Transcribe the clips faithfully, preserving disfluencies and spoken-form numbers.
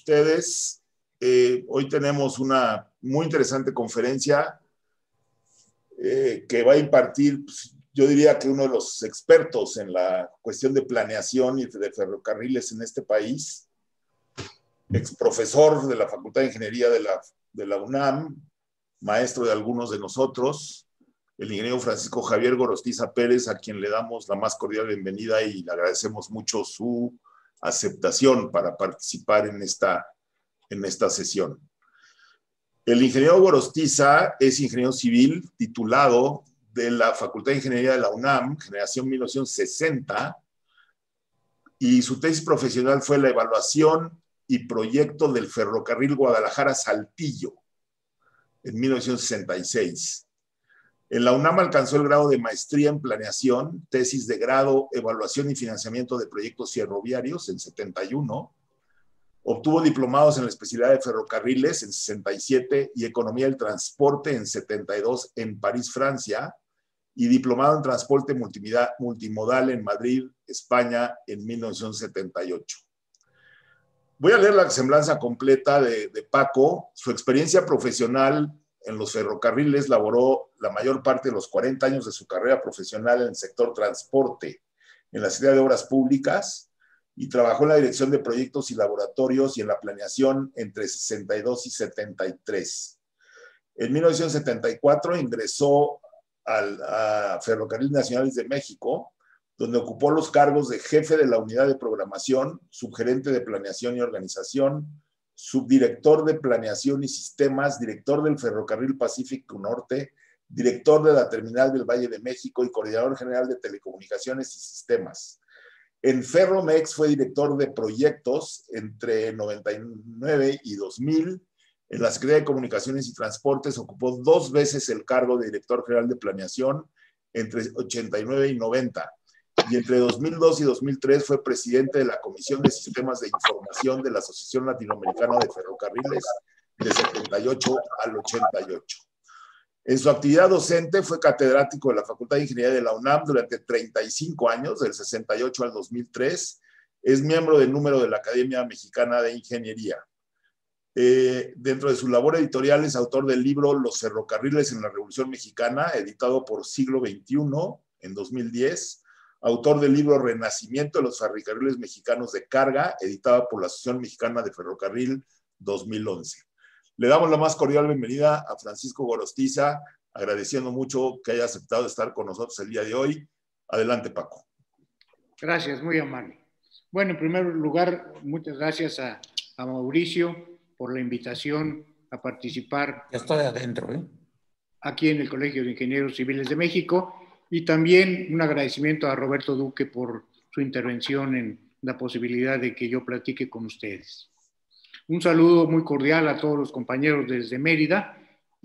ustedes. Eh, hoy tenemos una muy interesante conferencia eh, que va a impartir, pues, yo diría que uno de los expertos en la cuestión de planeación y de ferrocarriles en este país, ex profesor de la Facultad de Ingeniería de la, de la UNAM, maestro de algunos de nosotros, el ingeniero Francisco Javier Gorostiza Pérez, a quien le damos la más cordial bienvenida y le agradecemos mucho su aceptación para participar en esta, en esta sesión. El ingeniero Gorostiza es ingeniero civil titulado de la Facultad de Ingeniería de la UNAM, generación mil novecientos sesenta, y su tesis profesional fue la evaluación y proyecto del ferrocarril Guadalajara-Saltillo en mil novecientos sesenta y seis. En la UNAM alcanzó el grado de maestría en planeación, tesis de grado, evaluación y financiamiento de proyectos ferroviarios en setenta y uno. Obtuvo diplomados en la especialidad de ferrocarriles en sesenta y siete y economía del transporte en setenta y dos en París, Francia, y diplomado en transporte multimodal en Madrid, España, en mil novecientos setenta y ocho. Voy a leer la semblanza completa de, de Paco. Su experiencia profesional en los ferrocarriles: laboró la mayor parte de los cuarenta años de su carrera profesional en el sector transporte, en la Secretaría de Obras Públicas, y trabajó en la dirección de proyectos y laboratorios y en la planeación entre sesenta y dos y setenta y tres. En mil novecientos setenta y cuatro ingresó al, a Ferrocarriles Nacionales de México, donde ocupó los cargos de jefe de la unidad de programación, subgerente de planeación y organización, subdirector de planeación y sistemas, director del Ferrocarril Pacífico Norte, director de la Terminal del Valle de México y coordinador general de telecomunicaciones y sistemas. En Ferromex fue director de proyectos entre noventa y nueve y dos mil. En la Secretaría de Comunicaciones y Transportes ocupó dos veces el cargo de director general de planeación entre ochenta y nueve y noventa. Y entre dos mil dos y dos mil tres fue presidente de la Comisión de Sistemas de Información de la Asociación Latinoamericana de Ferrocarriles de setenta y ocho al ochenta y ocho. En su actividad docente fue catedrático de la Facultad de Ingeniería de la UNAM durante treinta y cinco años, del sesenta y ocho al dos mil tres. Es miembro del número de la Academia Mexicana de Ingeniería. Eh, dentro de su labor editorial es autor del libro Los ferrocarriles en la Revolución Mexicana, editado por Siglo veintiuno en dos mil diez. Autor del libro Renacimiento de los ferrocarriles mexicanos de carga, editado por la Asociación Mexicana de Ferrocarril dos mil once. Le damos la más cordial bienvenida a Francisco Gorostiza, agradeciendo mucho que haya aceptado estar con nosotros el día de hoy. Adelante, Paco. Gracias, muy amable. Bueno, en primer lugar, muchas gracias a, a Mauricio por la invitación a participar. Ya estoy adentro, ¿eh? Aquí en el Colegio de Ingenieros Civiles de México, y también un agradecimiento a Roberto Duque por su intervención en la posibilidad de que yo platique con ustedes. Un saludo muy cordial a todos los compañeros desde Mérida,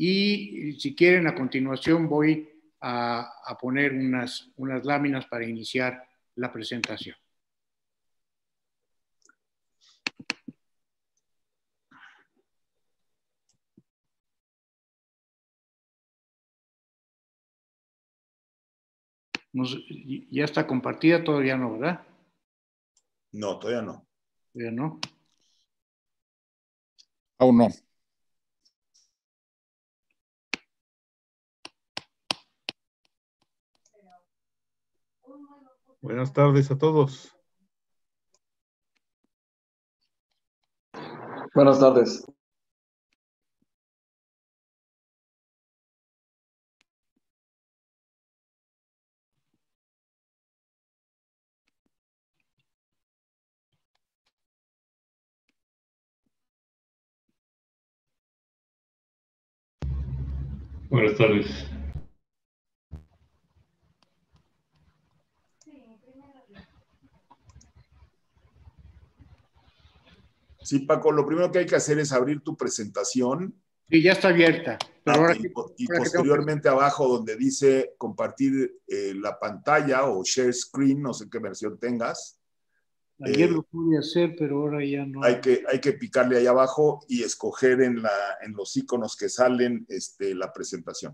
y si quieren, a continuación voy a, a poner unas, unas láminas para iniciar la presentación. Nos, ¿Ya está compartida? Todavía no, ¿verdad? No, todavía no. Todavía no. Aún no. Buenas tardes a todos. Buenas tardes. Buenas tardes. Sí, Paco, lo primero que hay que hacer es abrir tu presentación. Sí, ya está abierta. Pero Ah, ahora y, que, y ahora posteriormente que... abajo donde dice compartir eh, la pantalla o share screen, no sé qué versión tengas. Ayer eh, lo pude hacer, pero ahora ya no. Hay que, hay que picarle ahí abajo y escoger en, la, en los iconos que salen este, la presentación.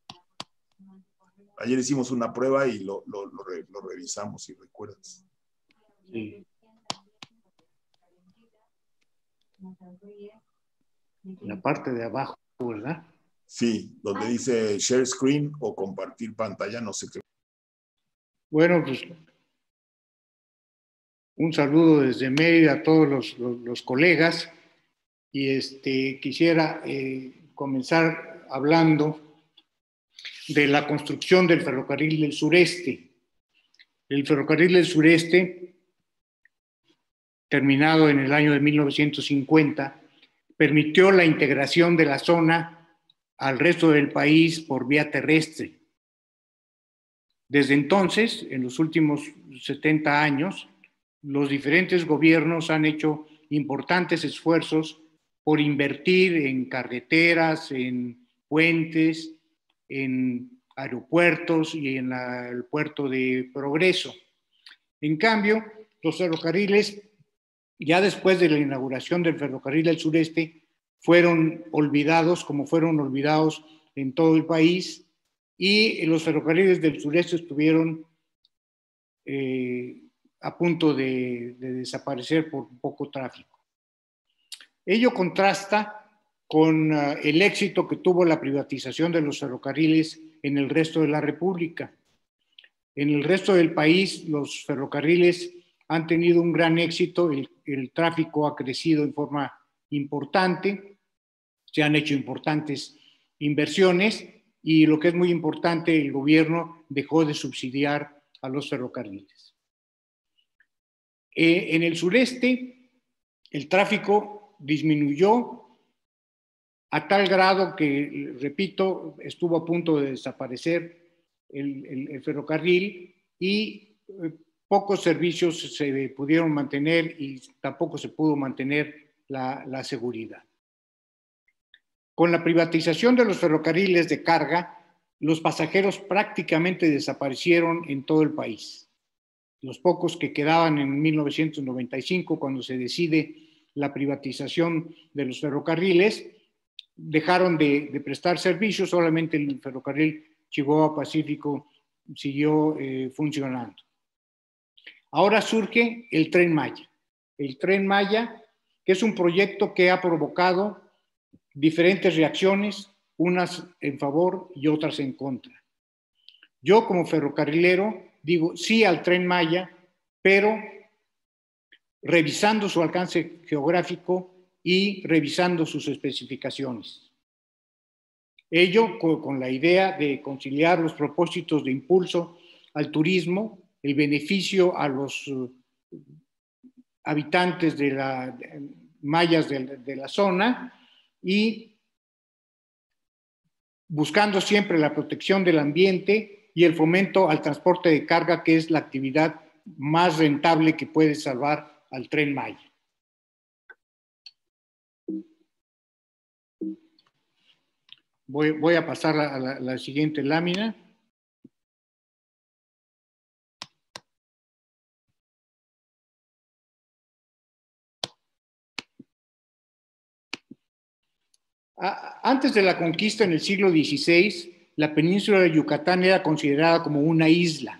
Ayer hicimos una prueba y lo, lo, lo, re, lo revisamos, si recuerdas. Sí. La parte de abajo, ¿verdad? Sí, donde dice share screen o compartir pantalla, no sé qué. Bueno, pues un saludo desde Mérida a todos los, los, los colegas y este, quisiera eh, comenzar hablando de la construcción del ferrocarril del sureste. El ferrocarril del sureste, terminado en el año de mil novecientos cincuenta, permitió la integración de la zona al resto del país por vía terrestre. Desde entonces, en los últimos setenta años, los diferentes gobiernos han hecho importantes esfuerzos por invertir en carreteras, en puentes, en aeropuertos y en la, el puerto de Progreso. En cambio, los ferrocarriles, ya después de la inauguración del ferrocarril del sureste, fueron olvidados como fueron olvidados en todo el país, y los ferrocarriles del sureste estuvieron eh, a punto de, de desaparecer por poco tráfico. Ello contrasta con uh, el éxito que tuvo la privatización de los ferrocarriles en el resto de la República. En el resto del país, los ferrocarriles han tenido un gran éxito, el, el tráfico ha crecido en forma importante, se han hecho importantes inversiones y, lo que es muy importante, el gobierno dejó de subsidiar a los ferrocarriles. Eh, en el sureste, el tráfico disminuyó a tal grado que, repito, estuvo a punto de desaparecer el, el, el ferrocarril y eh, pocos servicios se pudieron mantener y tampoco se pudo mantener la, la seguridad. Con la privatización de los ferrocarriles de carga, los pasajeros prácticamente desaparecieron en todo el país. Los pocos que quedaban en mil novecientos noventa y cinco, cuando se decide la privatización de los ferrocarriles, dejaron de, de prestar servicios, solamente el ferrocarril Chihuahua-Pacífico siguió eh, funcionando. Ahora surge el Tren Maya. El Tren Maya, que es un proyecto que ha provocado diferentes reacciones, unas en favor y otras en contra. Yo, como ferrocarrilero, digo sí al Tren Maya, pero revisando su alcance geográfico y revisando sus especificaciones. Ello con, con la idea de conciliar los propósitos de impulso al turismo, el beneficio a los uh, habitantes de la de, mayas de, de la zona y buscando siempre la protección del ambiente y el fomento al transporte de carga, que es la actividad más rentable que puede salvar al Tren Maya. Voy, voy a pasar a la, a la siguiente lámina. Antes de la conquista en el siglo dieciséis, la península de Yucatán era considerada como una isla.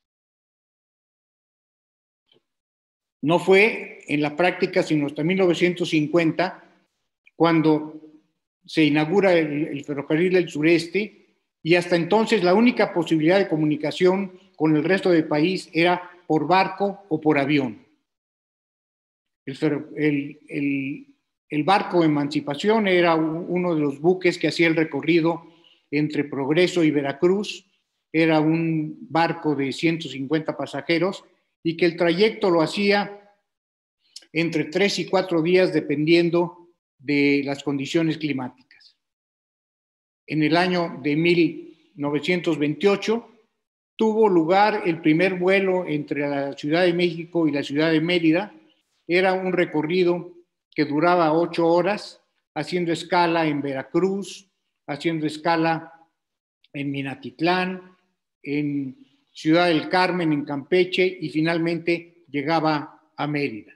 No fue en la práctica sino hasta mil novecientos cincuenta, cuando se inaugura el, el ferrocarril del sureste, y hasta entonces la única posibilidad de comunicación con el resto del país era por barco o por avión. El, el, el El barco Emancipación era uno de los buques que hacía el recorrido entre Progreso y Veracruz. Era un barco de ciento cincuenta pasajeros y que el trayecto lo hacía entre tres y cuatro días dependiendo de las condiciones climáticas. En el año de mil novecientos veintiocho tuvo lugar el primer vuelo entre la Ciudad de México y la ciudad de Mérida. Era un recorrido que duraba ocho horas, haciendo escala en Veracruz, haciendo escala en Minatitlán, en Ciudad del Carmen, en Campeche, y finalmente llegaba a Mérida.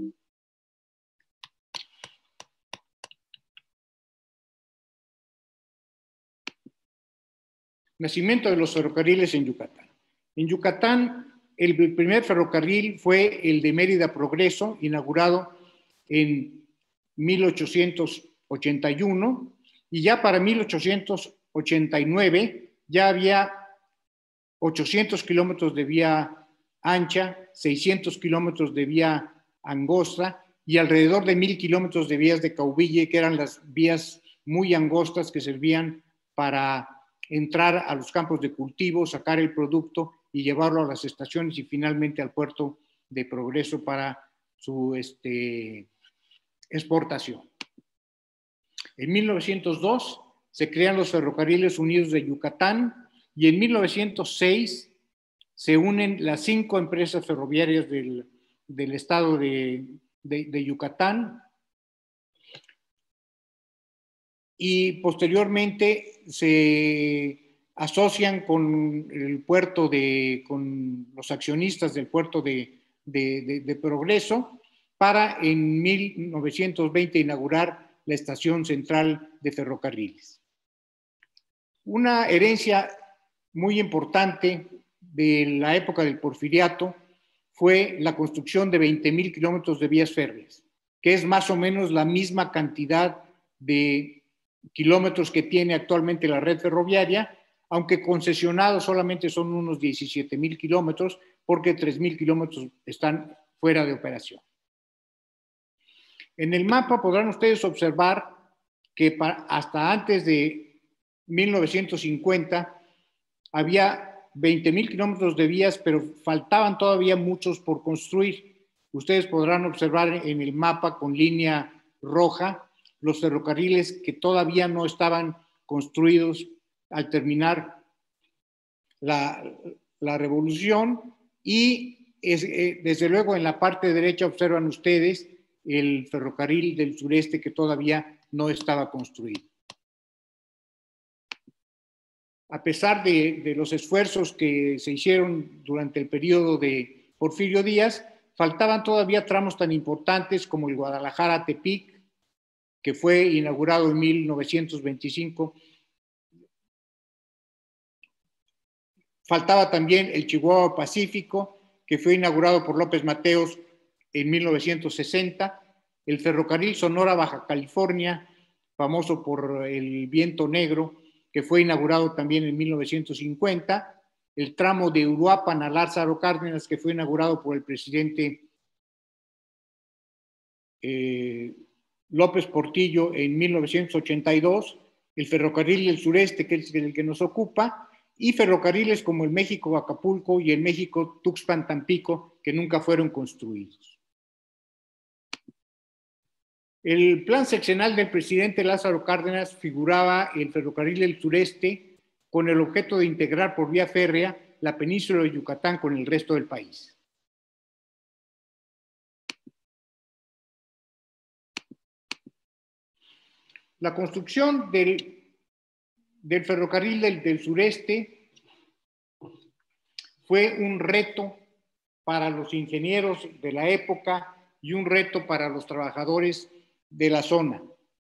Nacimiento de los ferrocarriles en Yucatán. En Yucatán, el primer ferrocarril fue el de Mérida Progreso, inaugurado en mil ochocientos ochenta y uno, y ya para mil ochocientos ochenta y nueve ya había ochocientos kilómetros de vía ancha, seiscientos kilómetros de vía angosta y alrededor de mil kilómetros de vías de cauville, que eran las vías muy angostas que servían para entrar a los campos de cultivo, sacar el producto y llevarlo a las estaciones y finalmente al puerto de Progreso para su este, exportación. En mil novecientos dos se crean los Ferrocarriles Unidos de Yucatán y en mil novecientos seis se unen las cinco empresas ferroviarias del, del estado de, de, de Yucatán y posteriormente se asocian con el puerto de, con los accionistas del puerto de, de, de, de Progreso para en mil novecientos veinte inaugurar la estación central de ferrocarriles. Una herencia muy importante de la época del Porfiriato fue la construcción de veinte mil kilómetros de vías férreas, que es más o menos la misma cantidad de kilómetros que tiene actualmente la red ferroviaria, aunque concesionados solamente son unos diecisiete mil kilómetros, porque tres mil kilómetros están fuera de operación. En el mapa podrán ustedes observar que para, hasta antes de mil novecientos cincuenta había veinte mil kilómetros de vías, pero faltaban todavía muchos por construir. Ustedes podrán observar en el mapa con línea roja los ferrocarriles que todavía no estaban construidos al terminar la, la revolución y es, eh, desde luego en la parte derecha observan ustedes el ferrocarril del sureste que todavía no estaba construido. A pesar de, de los esfuerzos que se hicieron durante el periodo de Porfirio Díaz, faltaban todavía tramos tan importantes como el Guadalajara-Tepic, que fue inaugurado en mil novecientos veinticinco. Faltaba también el Chihuahua-Pacífico, que fue inaugurado por López Mateos en mil novecientos sesenta, el ferrocarril Sonora-Baja California, famoso por el Viento Negro, que fue inaugurado también en mil novecientos cincuenta, el tramo de Uruapan a Lázaro Cárdenas, que fue inaugurado por el presidente eh, López Portillo en mil novecientos ochenta y dos, el ferrocarril del sureste, que es el que nos ocupa, y ferrocarriles como el México-Acapulco y el México-Tuxpan-Tampico, que nunca fueron construidos. El plan seccional del presidente Lázaro Cárdenas figuraba el ferrocarril del sureste con el objeto de integrar por vía férrea la península de Yucatán con el resto del país. La construcción del, del ferrocarril del, del sureste fue un reto para los ingenieros de la época y un reto para los trabajadores de la zona.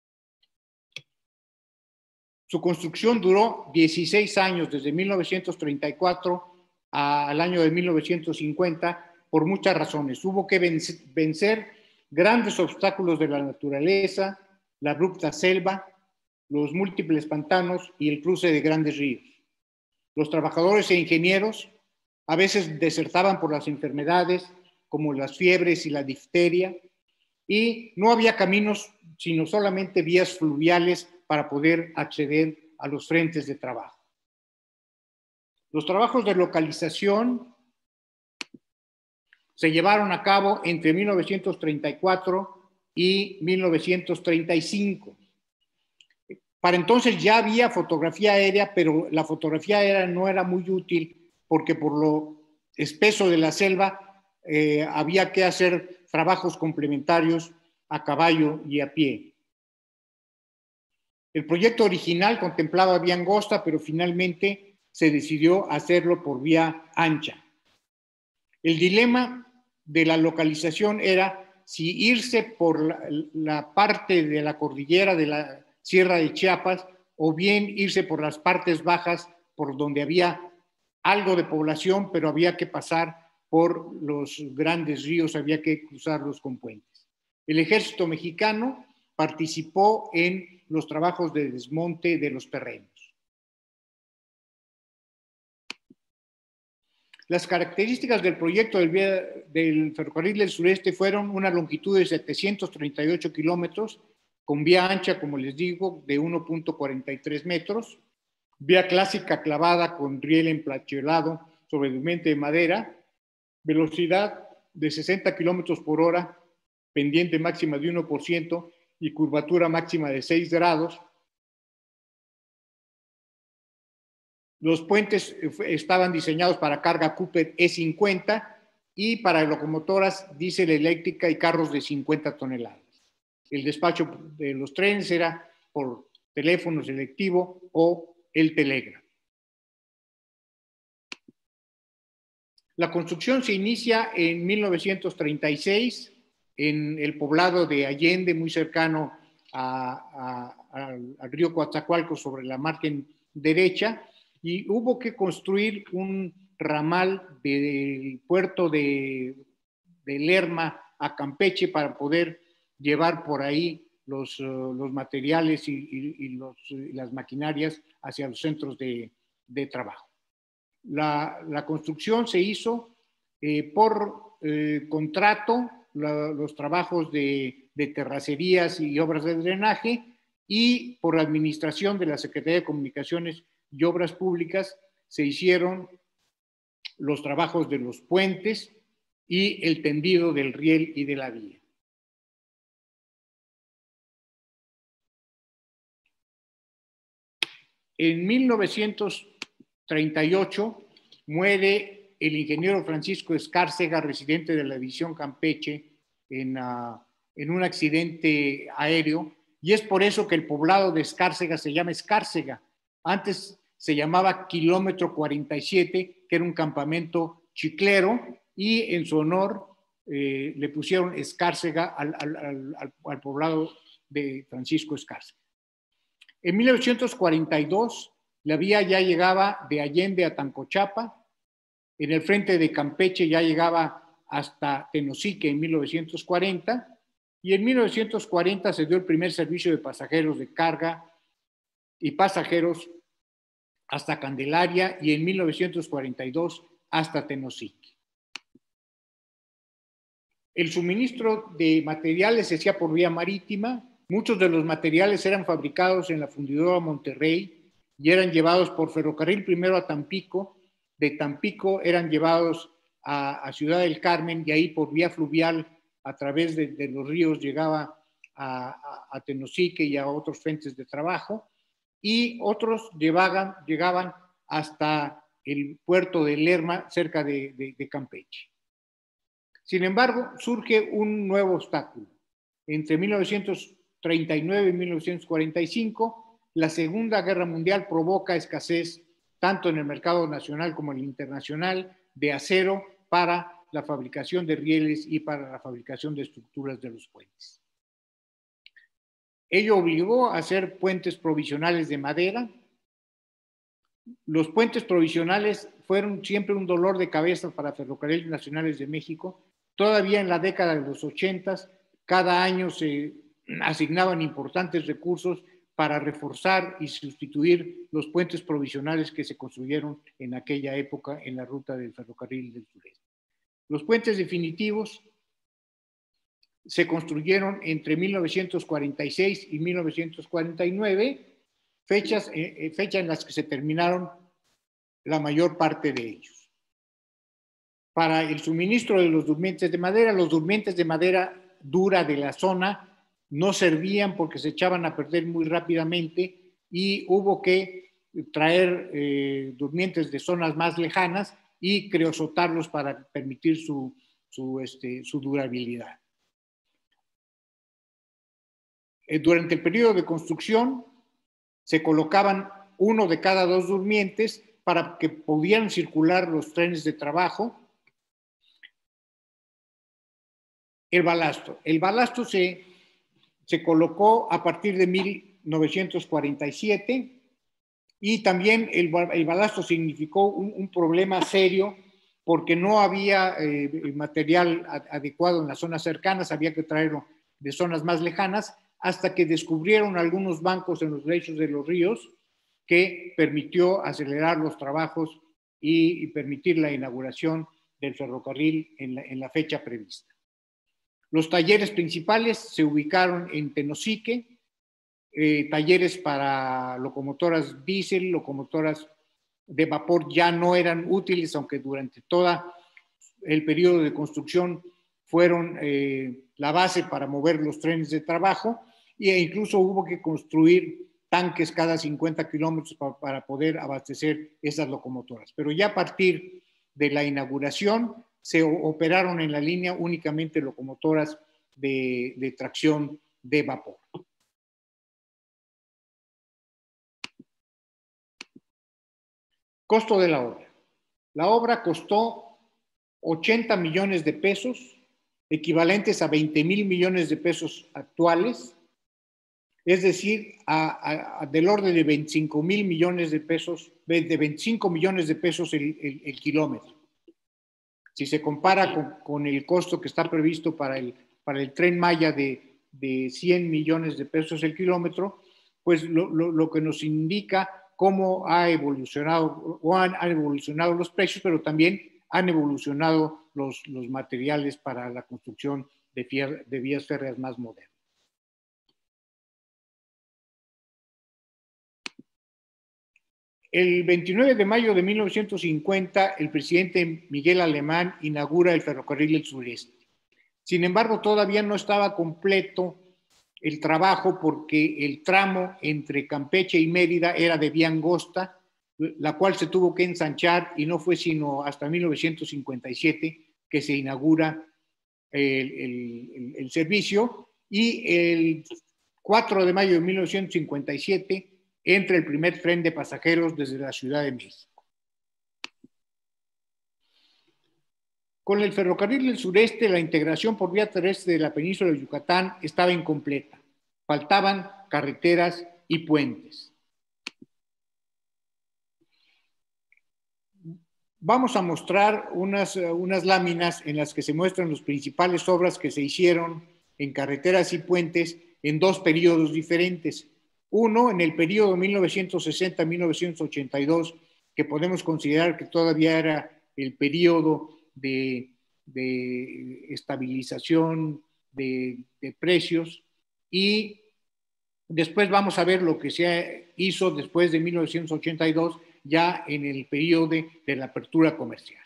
Su construcción duró dieciséis años, desde mil novecientos treinta y cuatro al año de mil novecientos cincuenta, por muchas razones. Hubo que vencer grandes obstáculos de la naturaleza, la abrupta selva, los múltiples pantanos y el cruce de grandes ríos. Los trabajadores e ingenieros a veces desertaban por las enfermedades, como las fiebres y la difteria, y no había caminos, sino solamente vías fluviales para poder acceder a los frentes de trabajo. Los trabajos de localización se llevaron a cabo entre mil novecientos treinta y cuatro y mil novecientos treinta y cinco. Para entonces ya había fotografía aérea, pero la fotografía aérea no era muy útil porque por lo espeso de la selva eh, había que hacer trabajos complementarios a caballo y a pie. El proyecto original contemplaba vía angosta, pero finalmente se decidió hacerlo por vía ancha. El dilema de la localización era si irse por la, la parte de la cordillera de la Sierra de Chiapas o bien irse por las partes bajas por donde había algo de población, pero había que pasar por los grandes ríos, había que cruzarlos con puentes. El ejército mexicano participó en los trabajos de desmonte de los terrenos. Las características del proyecto del, vía, del ferrocarril del sureste fueron una longitud de setecientos treinta y ocho kilómetros, con vía ancha, como les digo, de uno punto cuarenta y tres metros, vía clásica clavada con riel emplachiolado sobre durmiente de madera, velocidad de sesenta kilómetros por hora, pendiente máxima de uno por ciento y curvatura máxima de seis grados. Los puentes estaban diseñados para carga Cooper E cincuenta y para locomotoras diésel eléctrica y carros de cincuenta toneladas. El despacho de los trenes era por teléfono selectivo o el Telegram. La construcción se inicia en mil novecientos treinta y seis en el poblado de Allende, muy cercano a, a, a, al río Coatzacoalcos, sobre la margen derecha, y hubo que construir un ramal del puerto de, de Lerma a Campeche para poder llevar por ahí los, uh, los materiales y, y, y, los, y las maquinarias hacia los centros de, de trabajo. La, la construcción se hizo eh, por eh, contrato, la, los trabajos de, de terracerías y obras de drenaje, y por administración de la Secretaría de Comunicaciones y Obras Públicas se hicieron los trabajos de los puentes y el tendido del riel y de la vía. En mil novecientos treinta y ocho muere el ingeniero Francisco Escárcega, residente de la división Campeche, en, uh, en un accidente aéreo, y es por eso que el poblado de Escárcega se llama Escárcega. Antes se llamaba Kilómetro cuarenta y siete, que era un campamento chiclero, y en su honor eh, le pusieron Escárcega al, al, al, al poblado de Francisco Escárcega. En mil novecientos cuarenta y dos, la vía ya llegaba de Allende a Tancochapa, en el frente de Campeche ya llegaba hasta Tenosique en mil novecientos cuarenta, y en mil novecientos cuarenta se dio el primer servicio de pasajeros de carga y pasajeros hasta Candelaria, y en mil novecientos cuarenta y dos hasta Tenosique. El suministro de materiales se hacía por vía marítima. Muchos de los materiales eran fabricados en la fundidora Monterrey y eran llevados por ferrocarril primero a Tampico. De Tampico eran llevados a, a Ciudad del Carmen, y ahí por vía fluvial a través de, de los ríos llegaba a, a, a Tenosique y a otros frentes de trabajo, y otros llevaban, llegaban hasta el puerto de Lerma, cerca de, de, de Campeche. Sin embargo, surge un nuevo obstáculo. Entre mil novecientos treinta y nueve y mil novecientos cuarenta y cinco, la Segunda Guerra Mundial provoca escasez tanto en el mercado nacional como en el internacional de acero para la fabricación de rieles y para la fabricación de estructuras de los puentes. Ello obligó a hacer puentes provisionales de madera. Los puentes provisionales fueron siempre un dolor de cabeza para Ferrocarriles Nacionales de México. Todavía en la década de los ochentas, cada año se asignaban importantes recursos para reforzar y sustituir los puentes provisionales que se construyeron en aquella época en la ruta del ferrocarril del sureste. Los puentes definitivos se construyeron entre mil novecientos cuarenta y seis y mil novecientos cuarenta y nueve, fechas, eh, fecha en las que se terminaron la mayor parte de ellos. Para el suministro de los durmientes de madera, los durmientes de madera dura de la zona no servían porque se echaban a perder muy rápidamente, y hubo que traer eh, durmientes de zonas más lejanas y creosotarlos para permitir su, su, este, su durabilidad. Eh, durante el periodo de construcción se colocaban uno de cada dos durmientes para que pudieran circular los trenes de trabajo. El balasto. El balasto se, se colocó a partir de mil novecientos cuarenta y siete, y también el, el balasto significó un, un problema serio porque no había eh, material adecuado en las zonas cercanas, había que traerlo de zonas más lejanas, hasta que descubrieron algunos bancos en los lechos de los ríos que permitió acelerar los trabajos y, y permitir la inauguración del ferrocarril en la, en la fecha prevista. Los talleres principales se ubicaron en Tenosique, eh, talleres para locomotoras diésel, locomotoras de vapor ya no eran útiles, aunque durante todo el periodo de construcción fueron eh, la base para mover los trenes de trabajo, e incluso hubo que construir tanques cada cincuenta kilómetros para, para poder abastecer esas locomotoras. Pero ya a partir de la inauguración se operaron en la línea únicamente locomotoras de, de tracción de vapor. Costo de la obra. La obra costó ochenta millones de pesos, equivalentes a veinte mil millones de pesos actuales, es decir, a, a, a del orden de veinticinco mil millones de pesos, de veinticinco millones de pesos el, el, el kilómetro. Si se compara con, con el costo que está previsto para el, para el Tren Maya de, de cien millones de pesos el kilómetro, pues lo, lo, lo que nos indica cómo ha evolucionado, o han, han evolucionado los precios, pero también han evolucionado los, los materiales para la construcción de, fier, de vías férreas más modernas. El veintinueve de mayo de mil novecientos cincuenta, el presidente Miguel Alemán inaugura el ferrocarril del sureste. Sin embargo, todavía no estaba completo el trabajo porque el tramo entre Campeche y Mérida era de vía angosta, la cual se tuvo que ensanchar y no fue sino hasta mil novecientos cincuenta y siete que se inaugura el, el, el, el servicio, y el cuatro de mayo de mil novecientos cincuenta y siete entra el primer tren de pasajeros desde la Ciudad de México. Con el ferrocarril del sureste, la integración por vía terrestre de la península de Yucatán estaba incompleta. Faltaban carreteras y puentes. Vamos a mostrar unas, unas láminas en las que se muestran las principales obras que se hicieron en carreteras y puentes en dos periodos diferentes. Uno, en el periodo mil novecientos sesenta a mil novecientos ochenta y dos, que podemos considerar que todavía era el periodo de, de estabilización de, de precios, y después vamos a ver lo que se hizo después de mil novecientos ochenta y dos, ya en el periodo de, de la apertura comercial.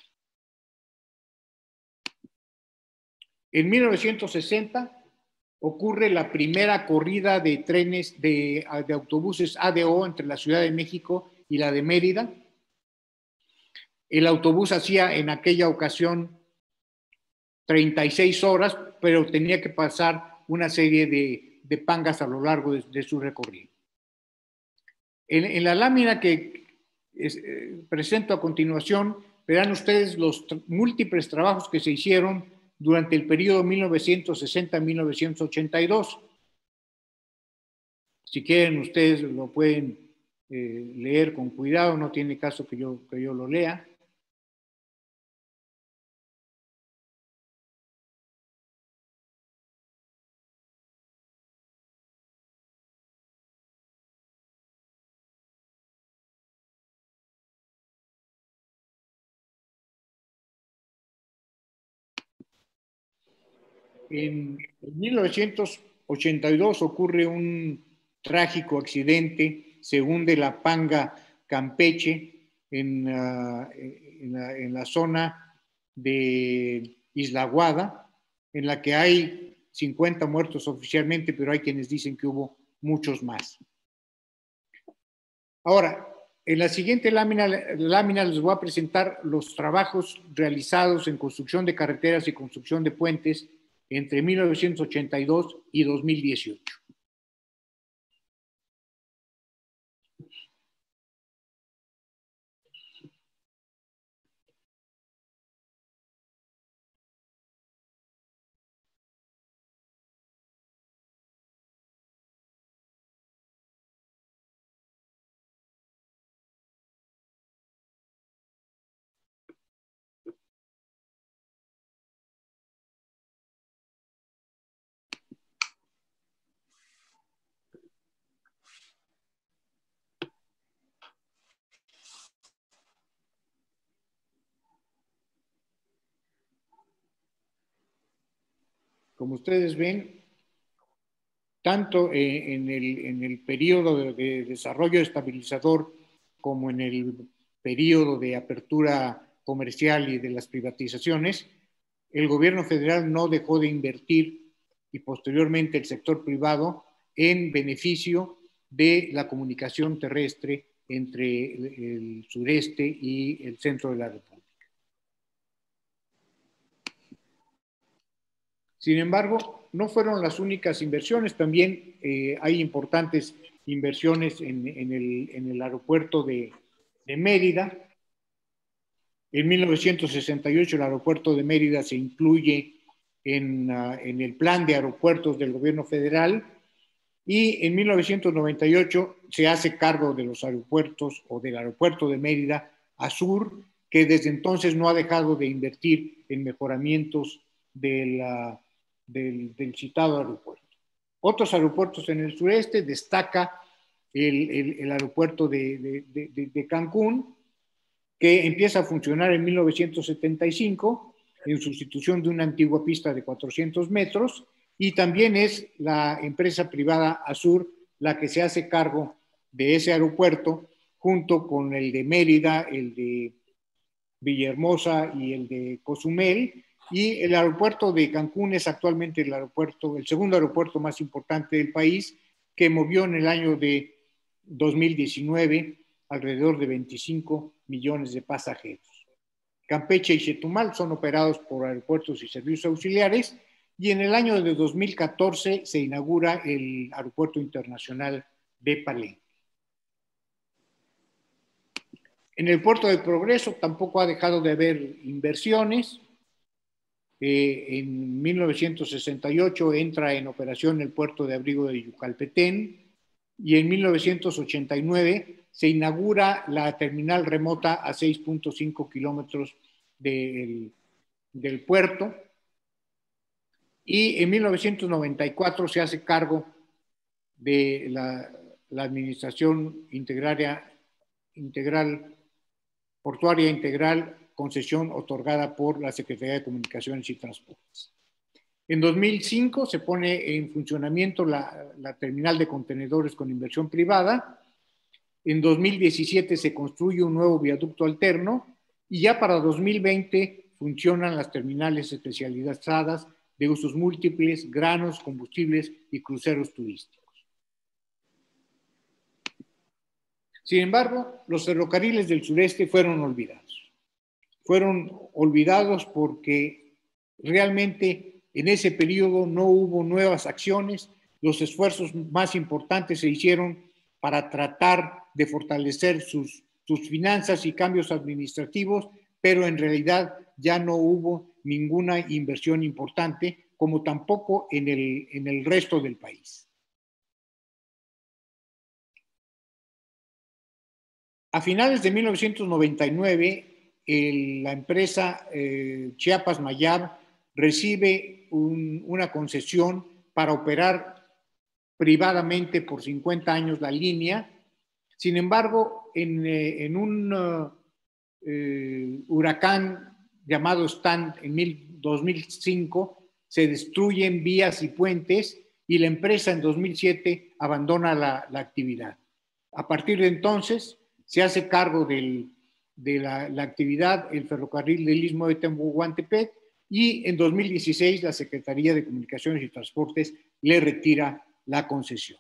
En mil novecientos sesenta ocurre la primera corrida de trenes, de, de autobuses A D O entre la Ciudad de México y la de Mérida. El autobús hacía en aquella ocasión treinta y seis horas, pero tenía que pasar una serie de, de pangas a lo largo de, de su recorrido. En, en la lámina que es, eh, presento a continuación, verán ustedes los tra múltiples trabajos que se hicieron durante el periodo mil novecientos sesenta a mil novecientos ochenta y dos. Si quieren, ustedes lo pueden eh, leer con cuidado, no tiene caso que yo, que yo lo lea. En mil novecientos ochenta y dos ocurre un trágico accidente, se hunde la Panga Campeche en, uh, en, la, en la zona de Isla Guada, en la que hay cincuenta muertos oficialmente, pero hay quienes dicen que hubo muchos más. Ahora, en la siguiente lámina, lámina les voy a presentar los trabajos realizados en construcción de carreteras y construcción de puentes entre mil novecientos ochenta y dos y dos mil dieciocho. como ustedes ven, tanto en el, en el periodo de, de desarrollo estabilizador como en el periodo de apertura comercial y de las privatizaciones, el gobierno federal no dejó de invertir y posteriormente el sector privado en beneficio de la comunicación terrestre entre el, el sureste y el centro de la República. Sin embargo, no fueron las únicas inversiones, también eh, hay importantes inversiones en, en, el, en el aeropuerto de, de Mérida. En mil novecientos sesenta y ocho el aeropuerto de Mérida se incluye en, uh, en el plan de aeropuertos del gobierno federal y en mil novecientos noventa y ocho se hace cargo de los aeropuertos o del aeropuerto de Mérida ASUR, que desde entonces no ha dejado de invertir en mejoramientos de la Del, del citado aeropuerto. Otros aeropuertos en el sureste destaca el, el, el aeropuerto de, de, de, de Cancún, que empieza a funcionar en mil novecientos setenta y cinco en sustitución de una antigua pista de cuatrocientos metros, y también es la empresa privada ASUR la que se hace cargo de ese aeropuerto junto con el de Mérida, el de Villahermosa y el de Cozumel. Y el aeropuerto de Cancún es actualmente el aeropuerto, el segundo aeropuerto más importante del país, que movió en el año de dos mil diecinueve alrededor de veinticinco millones de pasajeros. Campeche y Chetumal son operados por aeropuertos y servicios auxiliares, y en el año de dos mil catorce se inaugura el Aeropuerto Internacional de Palenque. En el Puerto de Progreso tampoco ha dejado de haber inversiones. Eh, en mil novecientos sesenta y ocho entra en operación el puerto de abrigo de Yucalpetén y en mil novecientos ochenta y nueve se inaugura la terminal remota a seis punto cinco kilómetros del, del puerto, y en mil novecientos noventa y cuatro se hace cargo de la, la administración integraria, integral, portuaria integral, concesión otorgada por la Secretaría de Comunicaciones y Transportes. En dos mil cinco se pone en funcionamiento la, la terminal de contenedores con inversión privada. En dos mil diecisiete se construye un nuevo viaducto alterno y ya para dos mil veinte funcionan las terminales especializadas de usos múltiples, granos, combustibles y cruceros turísticos. Sin embargo, los ferrocarriles del sureste fueron olvidados. Fueron olvidados porque realmente en ese periodo no hubo nuevas acciones. Los esfuerzos más importantes se hicieron para tratar de fortalecer sus, sus finanzas y cambios administrativos, pero en realidad ya no hubo ninguna inversión importante, como tampoco en el, en el resto del país. A finales de mil novecientos noventa y nueve, el, la empresa eh, Chiapas-Mayab recibe un, una concesión para operar privadamente por cincuenta años la línea. Sin embargo, en, eh, en un uh, eh, huracán llamado Stan en dos mil cinco se destruyen vías y puentes y la empresa en dos mil siete abandona la, la actividad. A partir de entonces se hace cargo del, de la, la actividad el ferrocarril del Istmo de Tehuantepec, y en dos mil dieciséis la Secretaría de Comunicaciones y Transportes le retira la concesión.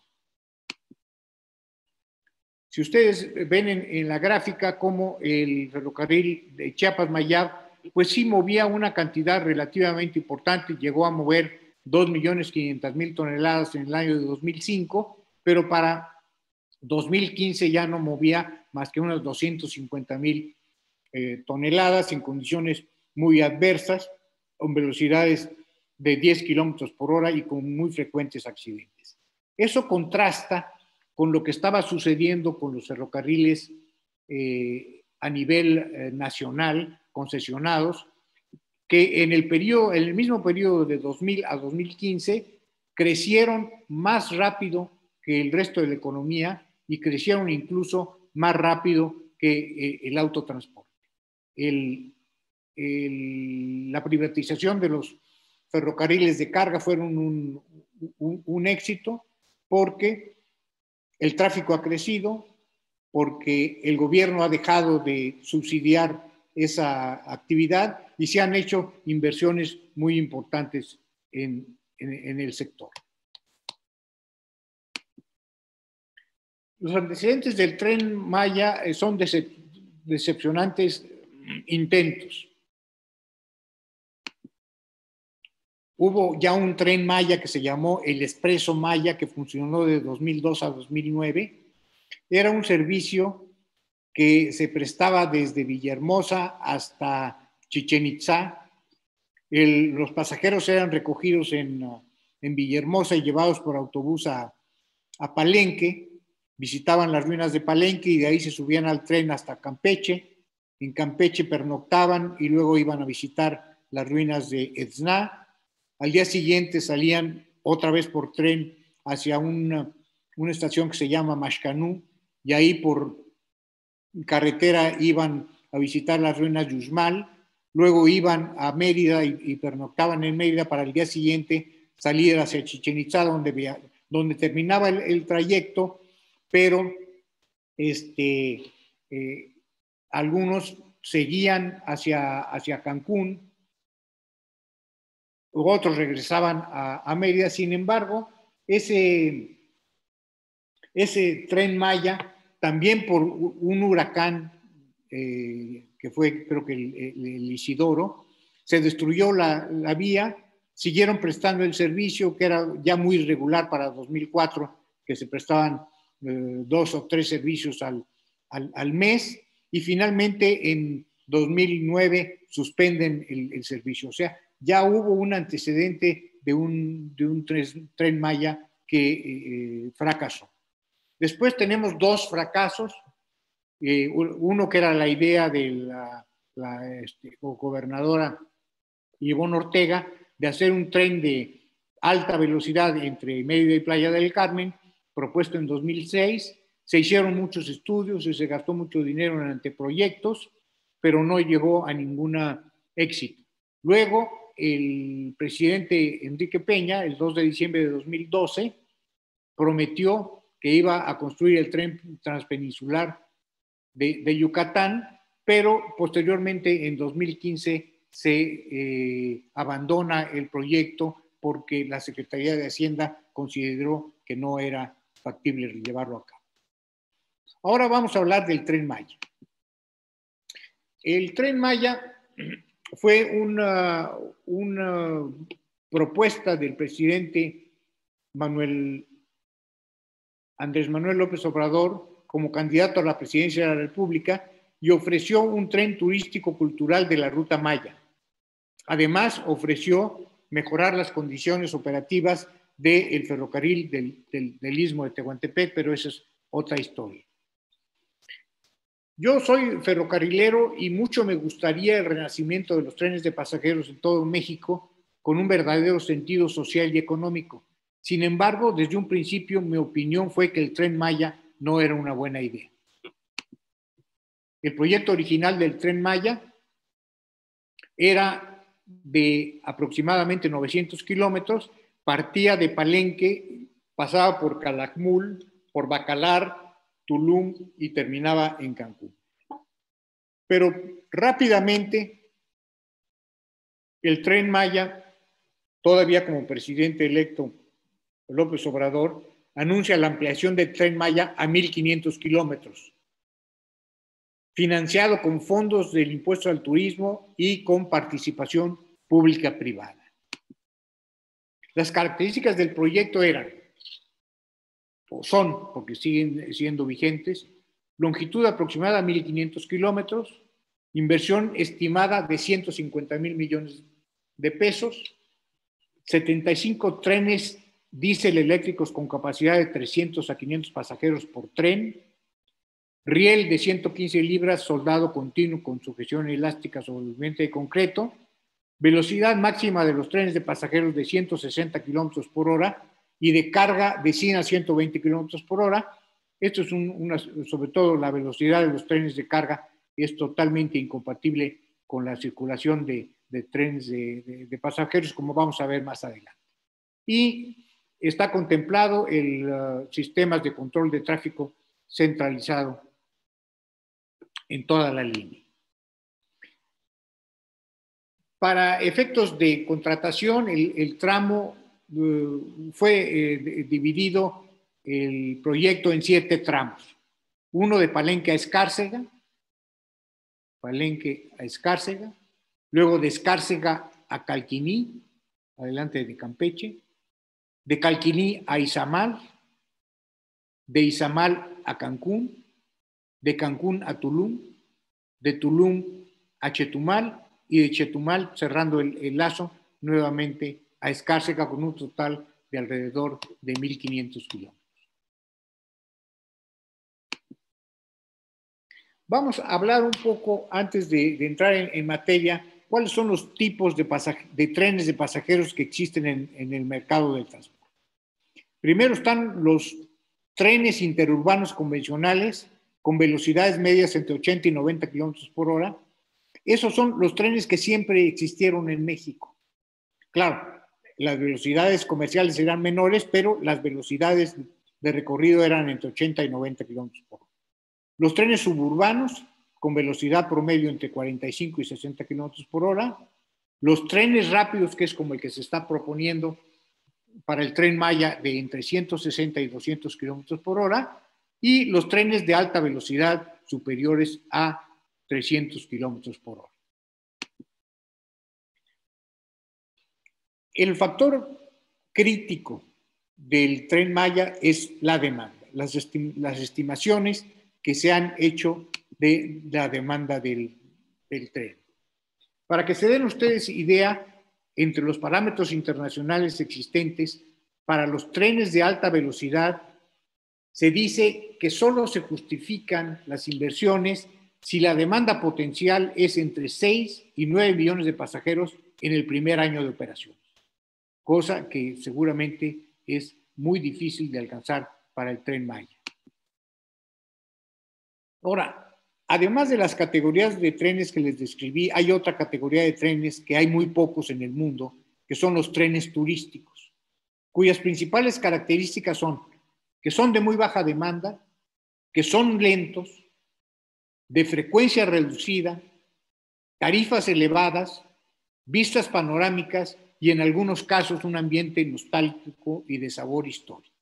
Si ustedes ven en, en la gráfica cómo el ferrocarril de Chiapas-Mayab, pues sí movía una cantidad relativamente importante, llegó a mover dos millones quinientas mil toneladas en el año de dos mil cinco, pero para dos mil quince ya no movía más que unas doscientas cincuenta mil eh, toneladas en condiciones muy adversas, con velocidades de diez kilómetros por hora y con muy frecuentes accidentes. Eso contrasta con lo que estaba sucediendo con los ferrocarriles eh, a nivel eh, nacional concesionados, que en el, periodo, en el mismo periodo de dos mil a dos mil quince crecieron más rápido que el resto de la economía y crecieron incluso más rápido que eh, el autotransporte. El, el, la privatización de los ferrocarriles de carga fueron un, un, un éxito porque el tráfico ha crecido, porque el gobierno ha dejado de subsidiar esa actividad y se han hecho inversiones muy importantes en, en, en el sector. Los antecedentes del Tren Maya son decep decepcionantes intentos. Hubo ya un Tren Maya que se llamó el Expreso Maya, que funcionó de dos mil dos a dos mil nueve. Era un servicio que se prestaba desde Villahermosa hasta Chichén Itzá. El, los pasajeros eran recogidos en, en Villahermosa y llevados por autobús a, a Palenque. Visitaban las ruinas de Palenque y de ahí se subían al tren hasta Campeche. En Campeche pernoctaban y luego iban a visitar las ruinas de Etzná. Al día siguiente salían otra vez por tren hacia una, una estación que se llama Mashcanú y ahí por carretera iban a visitar las ruinas de Uxmal. Luego iban a Mérida y, y pernoctaban en Mérida para el día siguiente salir hacia Chichén Itzá, donde, donde terminaba el, el trayecto, pero este, eh, algunos seguían hacia, hacia Cancún, otros regresaban a, a Mérida. Sin embargo, ese, ese Tren Maya, también por un huracán, eh, que fue creo que el, el, el Isidoro, se destruyó la, la vía, siguieron prestando el servicio, que era ya muy irregular para dos mil cuatro, que se prestaban eh, dos o tres servicios al, al, al mes, y finalmente en dos mil nueve suspenden el, el servicio. O sea, ya hubo un antecedente de un, de un tren, tren Maya que eh, fracasó. Después tenemos dos fracasos, eh, uno que era la idea de la, la este, gobernadora Ivonne Ortega de hacer un tren de alta velocidad entre Mérida y Playa del Carmen, propuesto en dos mil seis. Se hicieron muchos estudios y se gastó mucho dinero en anteproyectos, pero no llegó a ningún éxito. Luego, el presidente Enrique Peña, el dos de diciembre de dos mil doce, prometió que iba a construir el tren transpeninsular de, de Yucatán, pero posteriormente en dos mil quince se eh, abandona el proyecto porque la Secretaría de Hacienda consideró que no era factible llevarlo a cabo. Ahora vamos a hablar del Tren Maya. El Tren Maya fue una, una propuesta del presidente Manuel, Andrés Manuel López Obrador como candidato a la presidencia de la República y ofreció un tren turístico cultural de la Ruta Maya. Además, ofreció mejorar las condiciones operativas del ferrocarril del, del, del Istmo de Tehuantepec, pero esa es otra historia. Yo soy ferrocarrilero y mucho me gustaría el renacimiento de los trenes de pasajeros en todo México con un verdadero sentido social y económico. Sin embargo, desde un principio mi opinión fue que el Tren Maya no era una buena idea. El proyecto original del Tren Maya era de aproximadamente novecientos kilómetros, partía de Palenque, pasaba por Calakmul, por Bacalar, Tulum y terminaba en Cancún. Pero rápidamente el Tren Maya, todavía como presidente electo López Obrador, anuncia la ampliación del Tren Maya a mil quinientos kilómetros, financiado con fondos del impuesto al turismo y con participación pública-privada. Las características del proyecto eran, o son, porque siguen siendo vigentes, longitud aproximada a mil quinientos kilómetros, inversión estimada de ciento cincuenta mil millones de pesos, setenta y cinco trenes diésel eléctricos con capacidad de trescientos a quinientos pasajeros por tren, riel de ciento quince libras, soldado continuo con sujeción elástica sobre el vientre de concreto, velocidad máxima de los trenes de pasajeros de ciento sesenta kilómetros por hora y de carga de cien a ciento veinte kilómetros por hora. Esto es un, una, sobre todo la velocidad de los trenes de carga es totalmente incompatible con la circulación de, de trenes de, de, de pasajeros, como vamos a ver más adelante. Y está contemplado el uh, sistemas de control de tráfico centralizado en toda la línea. Para efectos de contratación, el, el tramo uh, fue eh, dividido el proyecto en siete tramos. Uno de Palenque a Escárcega, Palenque a Escárcega, luego de Escárcega a Calquiní, adelante de Campeche, de Calquiní a Izamal, de Izamal a Cancún, de Cancún a Tulum, de Tulum a Chetumal y de Chetumal, cerrando el, el lazo, nuevamente a Escárcega con un total de alrededor de mil quinientos kilómetros. Vamos a hablar un poco, antes de, de entrar en, en materia, cuáles son los tipos de, de trenes de pasajeros que existen en, en el mercado del transporte. Primero están los trenes interurbanos convencionales con velocidades medias entre ochenta y noventa kilómetros por hora. Esos son los trenes que siempre existieron en México. Claro, las velocidades comerciales eran menores, pero las velocidades de recorrido eran entre ochenta y noventa kilómetros por hora. Los trenes suburbanos con velocidad promedio entre cuarenta y cinco y sesenta kilómetros por hora. Los trenes rápidos, que es como el que se está proponiendo para el Tren Maya, de entre ciento sesenta y doscientos kilómetros por hora. Y los trenes de alta velocidad superiores a trescientos kilómetros por hora. El factor crítico del Tren Maya es la demanda, las, estim las estimaciones que se han hecho de la demanda del, del tren. Para que se den ustedes idea, entre los parámetros internacionales existentes, para los trenes de alta velocidad, se dice que solo se justifican las inversiones si la demanda potencial es entre seis y nueve millones de pasajeros en el primer año de operación, cosa que seguramente es muy difícil de alcanzar para el Tren Maya. Ahora, además de las categorías de trenes que les describí, hay otra categoría de trenes que hay muy pocos en el mundo, que son los trenes turísticos, cuyas principales características son que son de muy baja demanda, que son lentos, de frecuencia reducida, tarifas elevadas, vistas panorámicas y en algunos casos un ambiente nostálgico y de sabor histórico.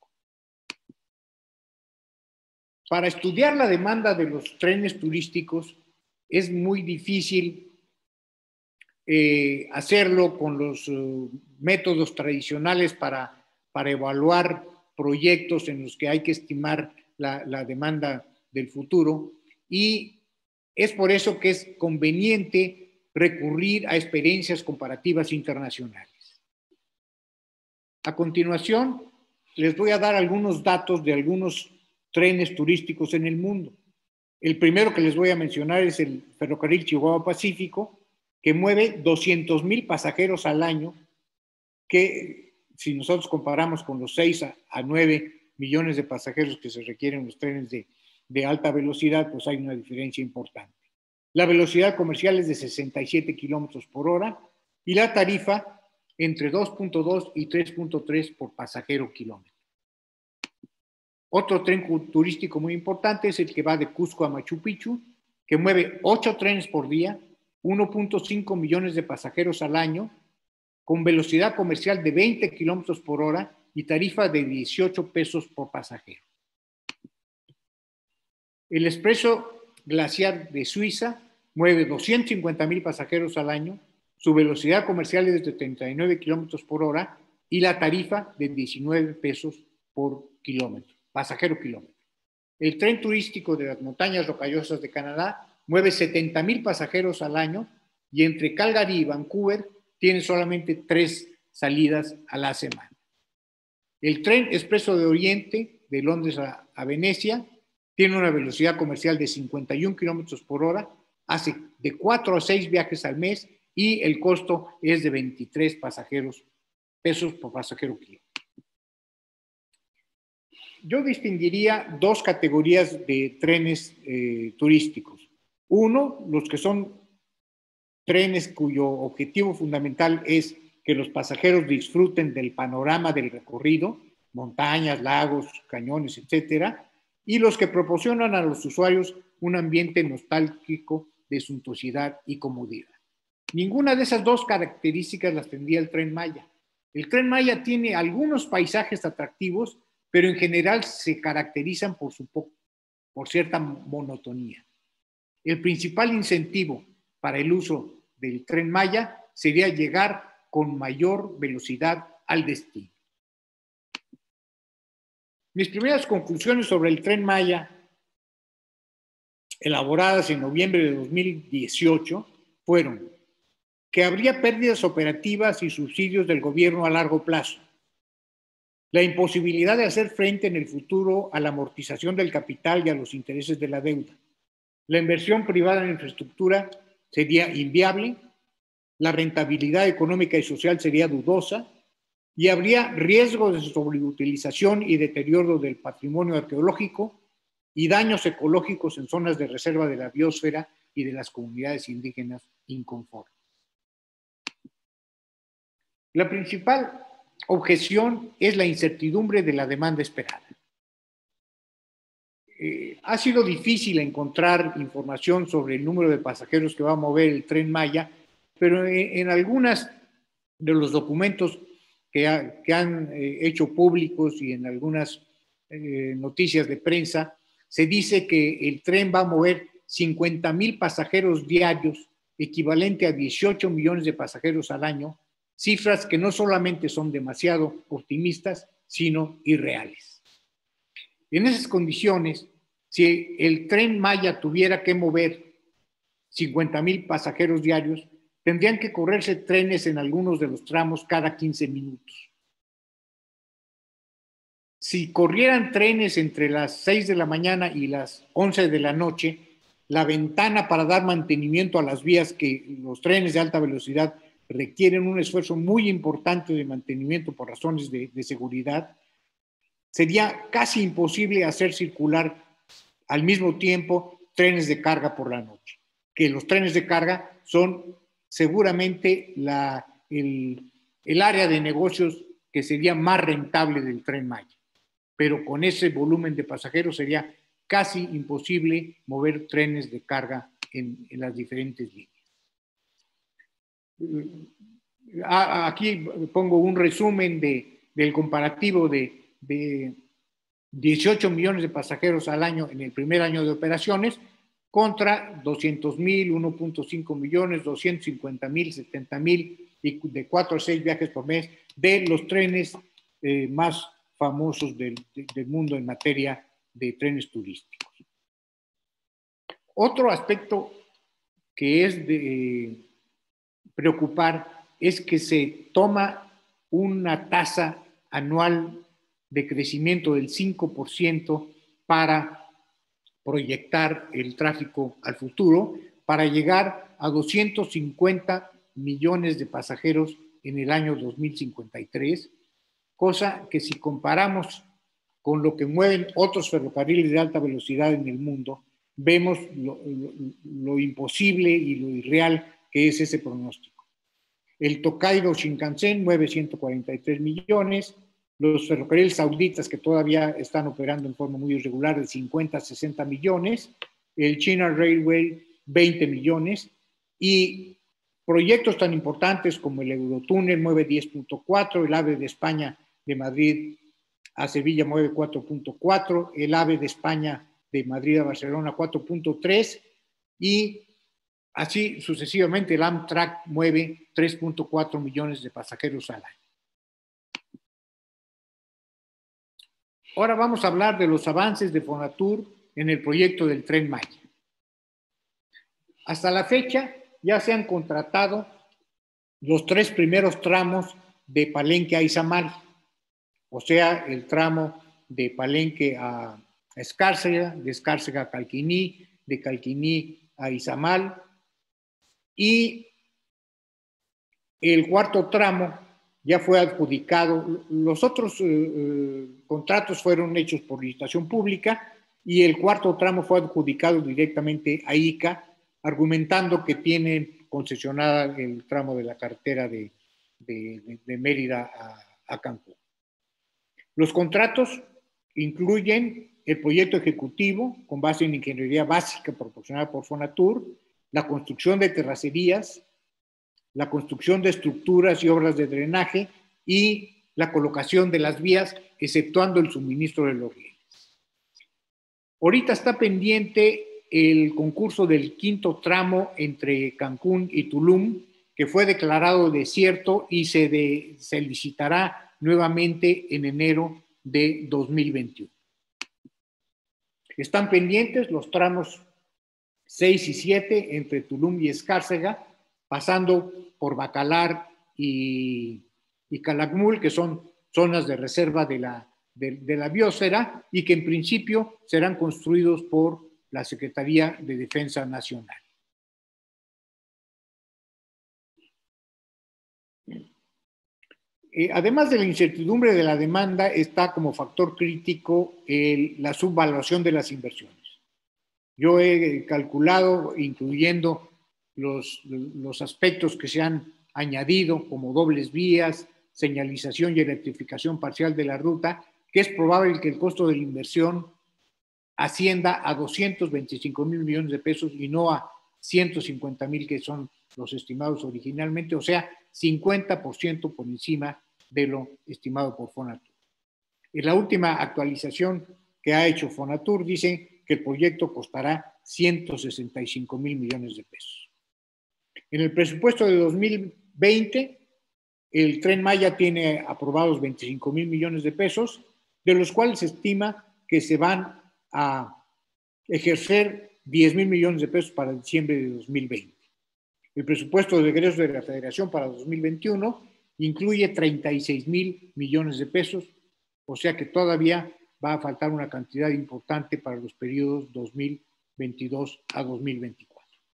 Para estudiar la demanda de los trenes turísticos es muy difícil eh, hacerlo con los uh, métodos tradicionales para, para evaluar proyectos en los que hay que estimar la, la demanda del futuro, y es por eso que es conveniente recurrir a experiencias comparativas internacionales. A continuación, les voy a dar algunos datos de algunos trenes turísticos en el mundo. El primero que les voy a mencionar es el Ferrocarril Chihuahua Pacífico, que mueve doscientos mil pasajeros al año, que si nosotros comparamos con los seis a nueve millones de pasajeros que se requieren los trenes de, de alta velocidad, pues hay una diferencia importante. La velocidad comercial es de sesenta y siete kilómetros por hora y la tarifa entre dos punto dos y tres punto tres por pasajero kilómetro. Otro tren turístico muy importante es el que va de Cusco a Machu Picchu, que mueve ocho trenes por día, uno punto cinco millones de pasajeros al año, con velocidad comercial de veinte kilómetros por hora y tarifa de dieciocho pesos por pasajero. El Expreso Glaciar de Suiza mueve doscientos cincuenta mil pasajeros al año, su velocidad comercial es de treinta y nueve kilómetros por hora y la tarifa de diecinueve pesos por kilómetro. Pasajero kilómetro. El tren turístico de las montañas rocallosas de Canadá mueve setenta mil pasajeros al año y entre Calgary y Vancouver tiene solamente tres salidas a la semana. El tren expreso de Oriente de Londres a, a Venecia tiene una velocidad comercial de cincuenta y un kilómetros por hora, hace de cuatro a seis viajes al mes y el costo es de veintitrés pasajeros, pesos por pasajero kilómetro. Yo distinguiría dos categorías de trenes eh, turísticos. Uno, los que son trenes cuyo objetivo fundamental es que los pasajeros disfruten del panorama del recorrido, montañas, lagos, cañones, etcétera, y los que proporcionan a los usuarios un ambiente nostálgico de suntuosidad y comodidad. Ninguna de esas dos características las tendría el Tren Maya. El Tren Maya tiene algunos paisajes atractivos, pero en general se caracterizan por, su por cierta monotonía. El principal incentivo para el uso del Tren Maya sería llegar con mayor velocidad al destino. Mis primeras conclusiones sobre el Tren Maya, elaboradas en noviembre de dos mil dieciocho, fueron que habría pérdidas operativas y subsidios del gobierno a largo plazo, la imposibilidad de hacer frente en el futuro a la amortización del capital y a los intereses de la deuda, la inversión privada en infraestructura sería inviable, la rentabilidad económica y social sería dudosa y habría riesgo de sobreutilización y deterioro del patrimonio arqueológico y daños ecológicos en zonas de reserva de la biosfera y de las comunidades indígenas inconformes. La principal objeción es la incertidumbre de la demanda esperada. Eh, ha sido difícil encontrar información sobre el número de pasajeros que va a mover el Tren Maya, pero en, en algunos de los documentos que, ha, que han eh, hecho públicos y en algunas eh, noticias de prensa, se dice que el tren va a mover cincuenta mil pasajeros diarios, equivalente a dieciocho millones de pasajeros al año, cifras que no solamente son demasiado optimistas, sino irreales. En esas condiciones, si el Tren Maya tuviera que mover cincuenta mil pasajeros diarios, tendrían que correrse trenes en algunos de los tramos cada quince minutos. Si corrieran trenes entre las seis de la mañana y las once de la noche, la ventana para dar mantenimiento a las vías que los trenes de alta velocidad requieren un esfuerzo muy importante de mantenimiento por razones de, de seguridad, sería casi imposible hacer circular al mismo tiempo trenes de carga por la noche, que los trenes de carga son seguramente la, el, el área de negocios que sería más rentable del Tren Maya, pero con ese volumen de pasajeros sería casi imposible mover trenes de carga en, en las diferentes líneas. Aquí pongo un resumen de, del comparativo de, de dieciocho millones de pasajeros al año en el primer año de operaciones contra doscientos mil, uno punto cinco millones, doscientos cincuenta mil, setenta mil y de cuatro a seis viajes por mes de los trenes eh, más famosos del, del mundo en materia de trenes turísticos. Otro aspecto que es de eh, preocupar es que se toma una tasa anual de crecimiento del cinco por ciento para proyectar el tráfico al futuro, para llegar a doscientos cincuenta millones de pasajeros en el año dos mil cincuenta y tres, cosa que si comparamos con lo que mueven otros ferrocarriles de alta velocidad en el mundo, vemos lo, lo, lo imposible y lo irreal que es ese pronóstico. El Tokaido Shinkansen mueve ciento cuarenta y tres millones, los ferrocarriles sauditas que todavía están operando en forma muy irregular de cincuenta a sesenta millones, el China Railway veinte millones y proyectos tan importantes como el Eurotúnel mueve diez punto cuatro, el AVE de España de Madrid a Sevilla mueve cuatro punto cuatro, el AVE de España de Madrid a Barcelona cuatro punto tres y así sucesivamente el Amtrak mueve tres punto cuatro millones de pasajeros al año. Ahora vamos a hablar de los avances de Fonatur en el proyecto del Tren Maya. Hasta la fecha ya se han contratado los tres primeros tramos de Palenque a Izamal, o sea, el tramo de Palenque a Escárcega, de Escárcega a Calquiní, de Calquiní a Izamal, y el cuarto tramo ya fue adjudicado. Los otros eh, contratos fueron hechos por licitación pública y el cuarto tramo fue adjudicado directamente a I C A, argumentando que tiene concesionada el tramo de la carretera de, de, de Mérida a, a Cancún. Los contratos incluyen el proyecto ejecutivo con base en ingeniería básica proporcionada por Fonatur, la construcción de terracerías, la construcción de estructuras y obras de drenaje y la colocación de las vías, exceptuando el suministro de los rieles. Ahorita está pendiente el concurso del quinto tramo entre Cancún y Tulum, que fue declarado desierto y se, de, se licitará nuevamente en enero de dos mil veintiuno. Están pendientes los tramos seis y siete entre Tulum y Escárcega, pasando por Bacalar y, y Calakmul, que son zonas de reserva de la, de, de la biosfera y que en principio serán construidos por la Secretaría de Defensa Nacional. Eh, además de la incertidumbre de la demanda, está como factor crítico el, la subvaluación de las inversiones. Yo he calculado, incluyendo los, los aspectos que se han añadido, como dobles vías, señalización y electrificación parcial de la ruta, que es probable que el costo de la inversión ascienda a doscientos veinticinco mil millones de pesos y no a ciento cincuenta mil, que son los estimados originalmente, o sea, cincuenta por ciento por encima de lo estimado por Fonatur. En la última actualización que ha hecho Fonatur dice que el proyecto costará ciento sesenta y cinco mil millones de pesos. En el presupuesto de dos mil veinte, el Tren Maya tiene aprobados veinticinco mil millones de pesos, de los cuales se estima que se van a ejercer diez mil millones de pesos para diciembre de dos mil veinte. El presupuesto de egresos de la Federación para dos mil veintiuno incluye treinta y seis mil millones de pesos, o sea que todavía va a faltar una cantidad importante para los periodos dos mil veintidós a dos mil veinticuatro.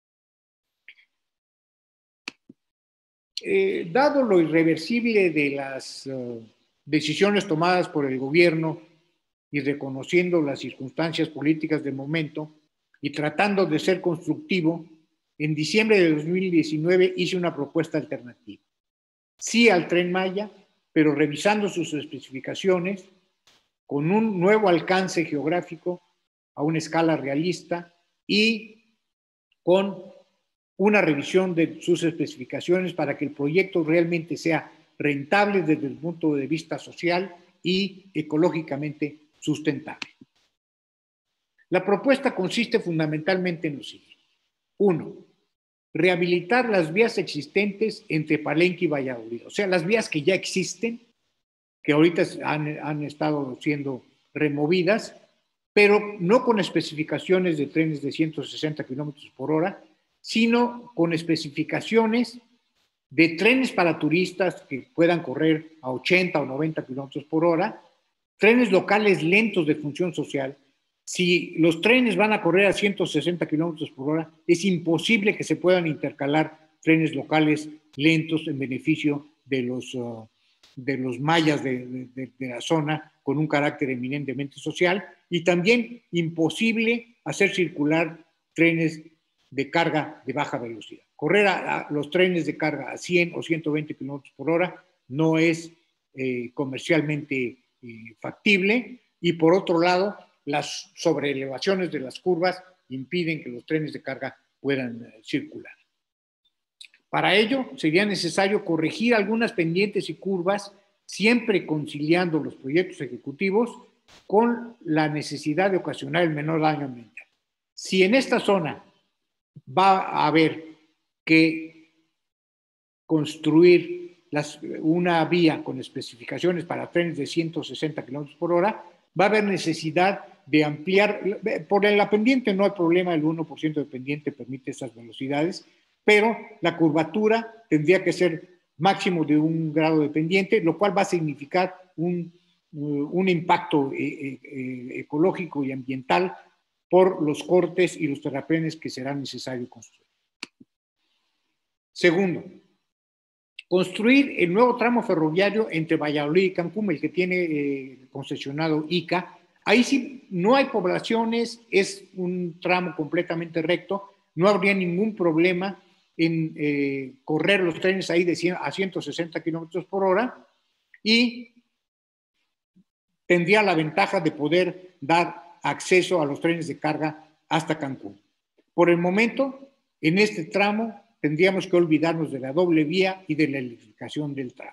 Eh, dado lo irreversible de las uh, decisiones tomadas por el gobierno y reconociendo las circunstancias políticas del momento y tratando de ser constructivo, en diciembre de dos mil diecinueve hice una propuesta alternativa. Sí al Tren Maya, pero revisando sus especificaciones con un nuevo alcance geográfico a una escala realista y con una revisión de sus especificaciones para que el proyecto realmente sea rentable desde el punto de vista social y ecológicamente sustentable. La propuesta consiste fundamentalmente en lo siguiente. Uno, rehabilitar las vías existentes entre Palenque y Valladolid, o sea, las vías que ya existen, que ahorita han, han estado siendo removidas, pero no con especificaciones de trenes de ciento sesenta kilómetros por hora, sino con especificaciones de trenes para turistas que puedan correr a ochenta o noventa kilómetros por hora, trenes locales lentos de función social. Si los trenes van a correr a ciento sesenta kilómetros por hora, es imposible que se puedan intercalar trenes locales lentos en beneficio de los, uh, de los mayas de, de, de la zona con un carácter eminentemente social, y también imposible hacer circular trenes de carga de baja velocidad. Correr a, a los trenes de carga a cien o ciento veinte kilómetros por hora no es eh, comercialmente eh, factible, y por otro lado, las sobreelevaciones de las curvas impiden que los trenes de carga puedan eh, circular. Para ello, sería necesario corregir algunas pendientes y curvas, siempre conciliando los proyectos ejecutivos con la necesidad de ocasionar el menor daño ambiental. Si en esta zona va a haber que construir las, una vía con especificaciones para trenes de ciento sesenta kilómetros por hora, va a haber necesidad de ampliar. Por la pendiente no hay problema, el uno por ciento de pendiente permite esas velocidades, pero la curvatura tendría que ser máximo de un grado de pendiente, lo cual va a significar un, un impacto eh, eh, ecológico y ambiental por los cortes y los terraplenes que será necesario construir. Segundo, construir el nuevo tramo ferroviario entre Valladolid y Cancún, el que tiene eh, concesionado I C A. Ahí sí no hay poblaciones, es un tramo completamente recto, no habría ningún problema en eh, correr los trenes ahí de cien a ciento sesenta kilómetros por hora y tendría la ventaja de poder dar acceso a los trenes de carga hasta Cancún. Por el momento, en este tramo, tendríamos que olvidarnos de la doble vía y de la electrificación del tramo.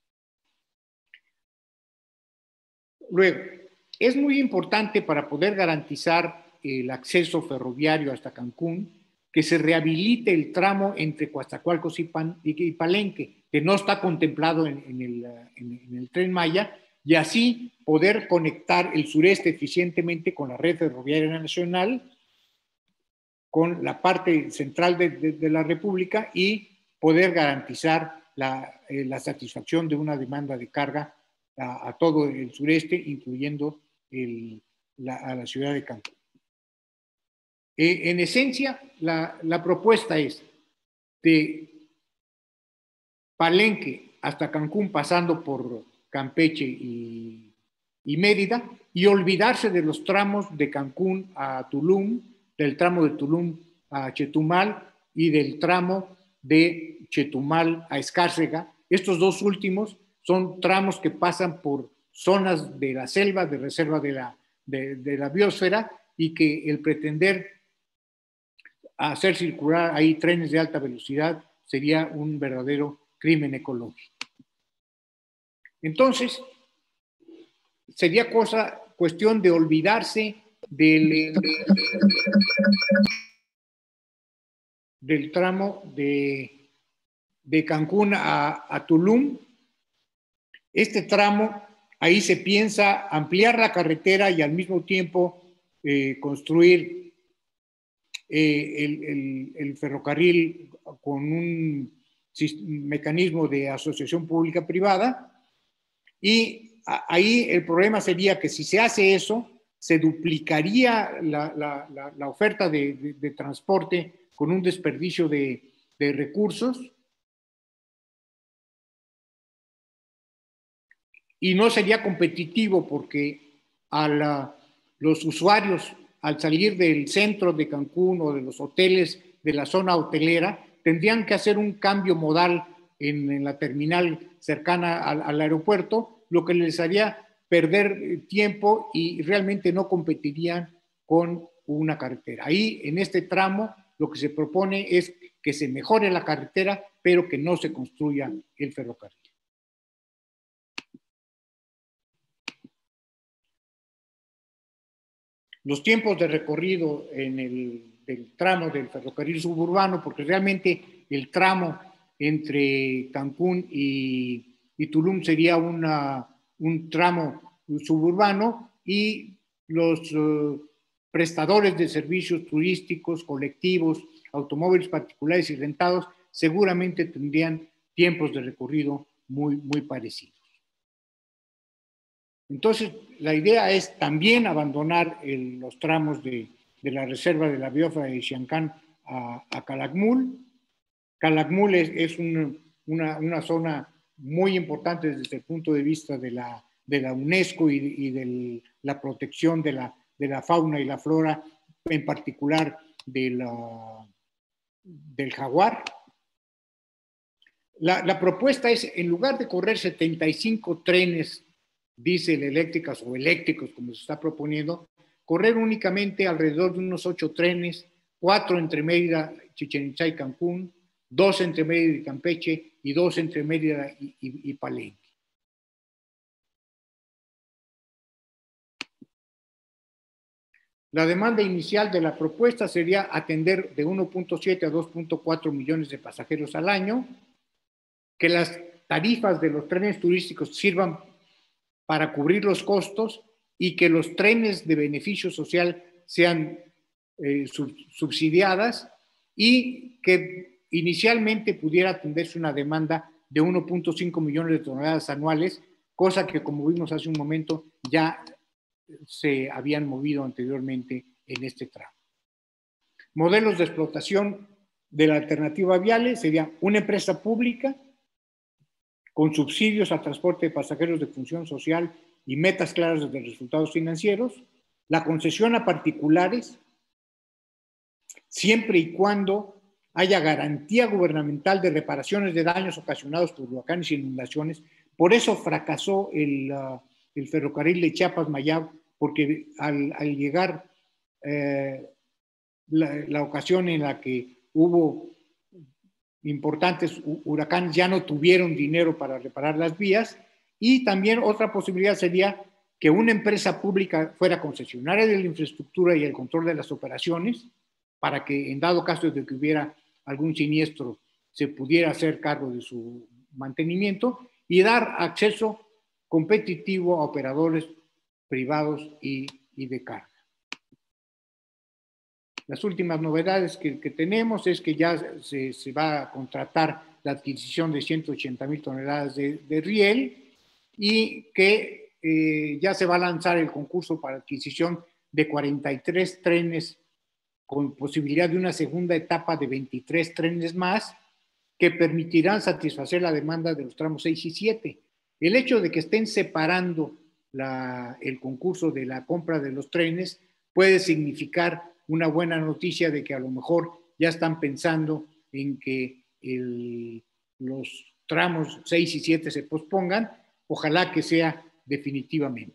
Luego, es muy importante para poder garantizar el acceso ferroviario hasta Cancún que se rehabilite el tramo entre Coatzacoalcos y, Pan, y Palenque, que no está contemplado en, en, el, en, en el Tren Maya, y así poder conectar el sureste eficientemente con la red ferroviaria nacional, con la parte central de, de, de la República y poder garantizar la, eh, la satisfacción de una demanda de carga a, a todo el sureste, incluyendo el, la, a la ciudad de Cancún. Eh, en esencia, la, la propuesta es de Palenque hasta Cancún, pasando por Campeche y, y Mérida, y olvidarse de los tramos de Cancún a Tulum, del tramo de Tulum a Chetumal y del tramo de Chetumal a Escárcega. Estos dos últimos son tramos que pasan por zonas de la selva, de reserva de la, de, de la biosfera, y que el pretender hacer circular ahí trenes de alta velocidad sería un verdadero crimen ecológico. Entonces, sería cosa, cuestión de olvidarse del, del tramo de, de Cancún a, a Tulum. Este tramo, ahí se piensa ampliar la carretera y al mismo tiempo eh, construir Eh, el, el, el ferrocarril con un mecanismo de asociación pública-privada, y a, ahí el problema sería que si se hace eso, se duplicaría la, la, la, la oferta de, de, de transporte con un desperdicio de, de recursos y no sería competitivo porque a la, los usuarios al salir del centro de Cancún o de los hoteles de la zona hotelera, tendrían que hacer un cambio modal en, en la terminal cercana al, al aeropuerto, lo que les haría perder tiempo y realmente no competirían con una carretera. Ahí, en este tramo, lo que se propone es que se mejore la carretera, pero que no se construya el ferrocarril. Los tiempos de recorrido en el del tramo del ferrocarril suburbano, porque realmente el tramo entre Cancún y, y Tulum sería una, un tramo suburbano, y los uh, prestadores de servicios turísticos, colectivos, automóviles particulares y rentados seguramente tendrían tiempos de recorrido muy, muy parecidos. Entonces, la idea es también abandonar el, los tramos de, de la reserva de la biosfera de Xiancán a, a Calakmul. Calakmul es, es un, una, una zona muy importante desde el punto de vista de la, de la UNESCO y, y de la protección de la, de la fauna y la flora, en particular de la, del jaguar. La, la propuesta es, en lugar de correr setenta y cinco trenes diésel eléctricas o eléctricos, como se está proponiendo, correr únicamente alrededor de unos ocho trenes, cuatro entre Mérida, Chichén Itzá y Cancún, dos entre Mérida y Campeche y dos entre Mérida y, y, y Palenque. La demanda inicial de la propuesta sería atender de uno punto siete a dos punto cuatro millones de pasajeros al año, que las tarifas de los trenes turísticos sirvan para cubrir los costos y que los trenes de beneficio social sean eh, sub, subsidiadas, y que inicialmente pudiera atenderse una demanda de uno punto cinco millones de toneladas anuales, cosa que, como vimos hace un momento, ya se habían movido anteriormente en este tramo. Modelos de explotación de la alternativa viable sería una empresa pública con subsidios al transporte de pasajeros de función social y metas claras de resultados financieros, la concesión a particulares, siempre y cuando haya garantía gubernamental de reparaciones de daños ocasionados por huracanes e inundaciones. Por eso fracasó el, uh, el ferrocarril de Chiapas-Mayab, porque al, al llegar eh, la, la ocasión en la que hubo importantes huracanes, ya no tuvieron dinero para reparar las vías. Y también otra posibilidad sería que una empresa pública fuera concesionaria de la infraestructura y el control de las operaciones, para que en dado caso de que hubiera algún siniestro se pudiera hacer cargo de su mantenimiento, y dar acceso competitivo a operadores privados y, y de carga. Las últimas novedades que, que tenemos es que ya se, se va a contratar la adquisición de ciento ochenta mil toneladas de, de riel, y que eh, ya se va a lanzar el concurso para adquisición de cuarenta y tres trenes, con posibilidad de una segunda etapa de veintitrés trenes más, que permitirán satisfacer la demanda de los tramos seis y siete. El hecho de que estén separando la, el concurso de la compra de los trenes puede significar una buena noticia de que a lo mejor ya están pensando en que el, los tramos seis y siete se pospongan. Ojalá que sea definitivamente.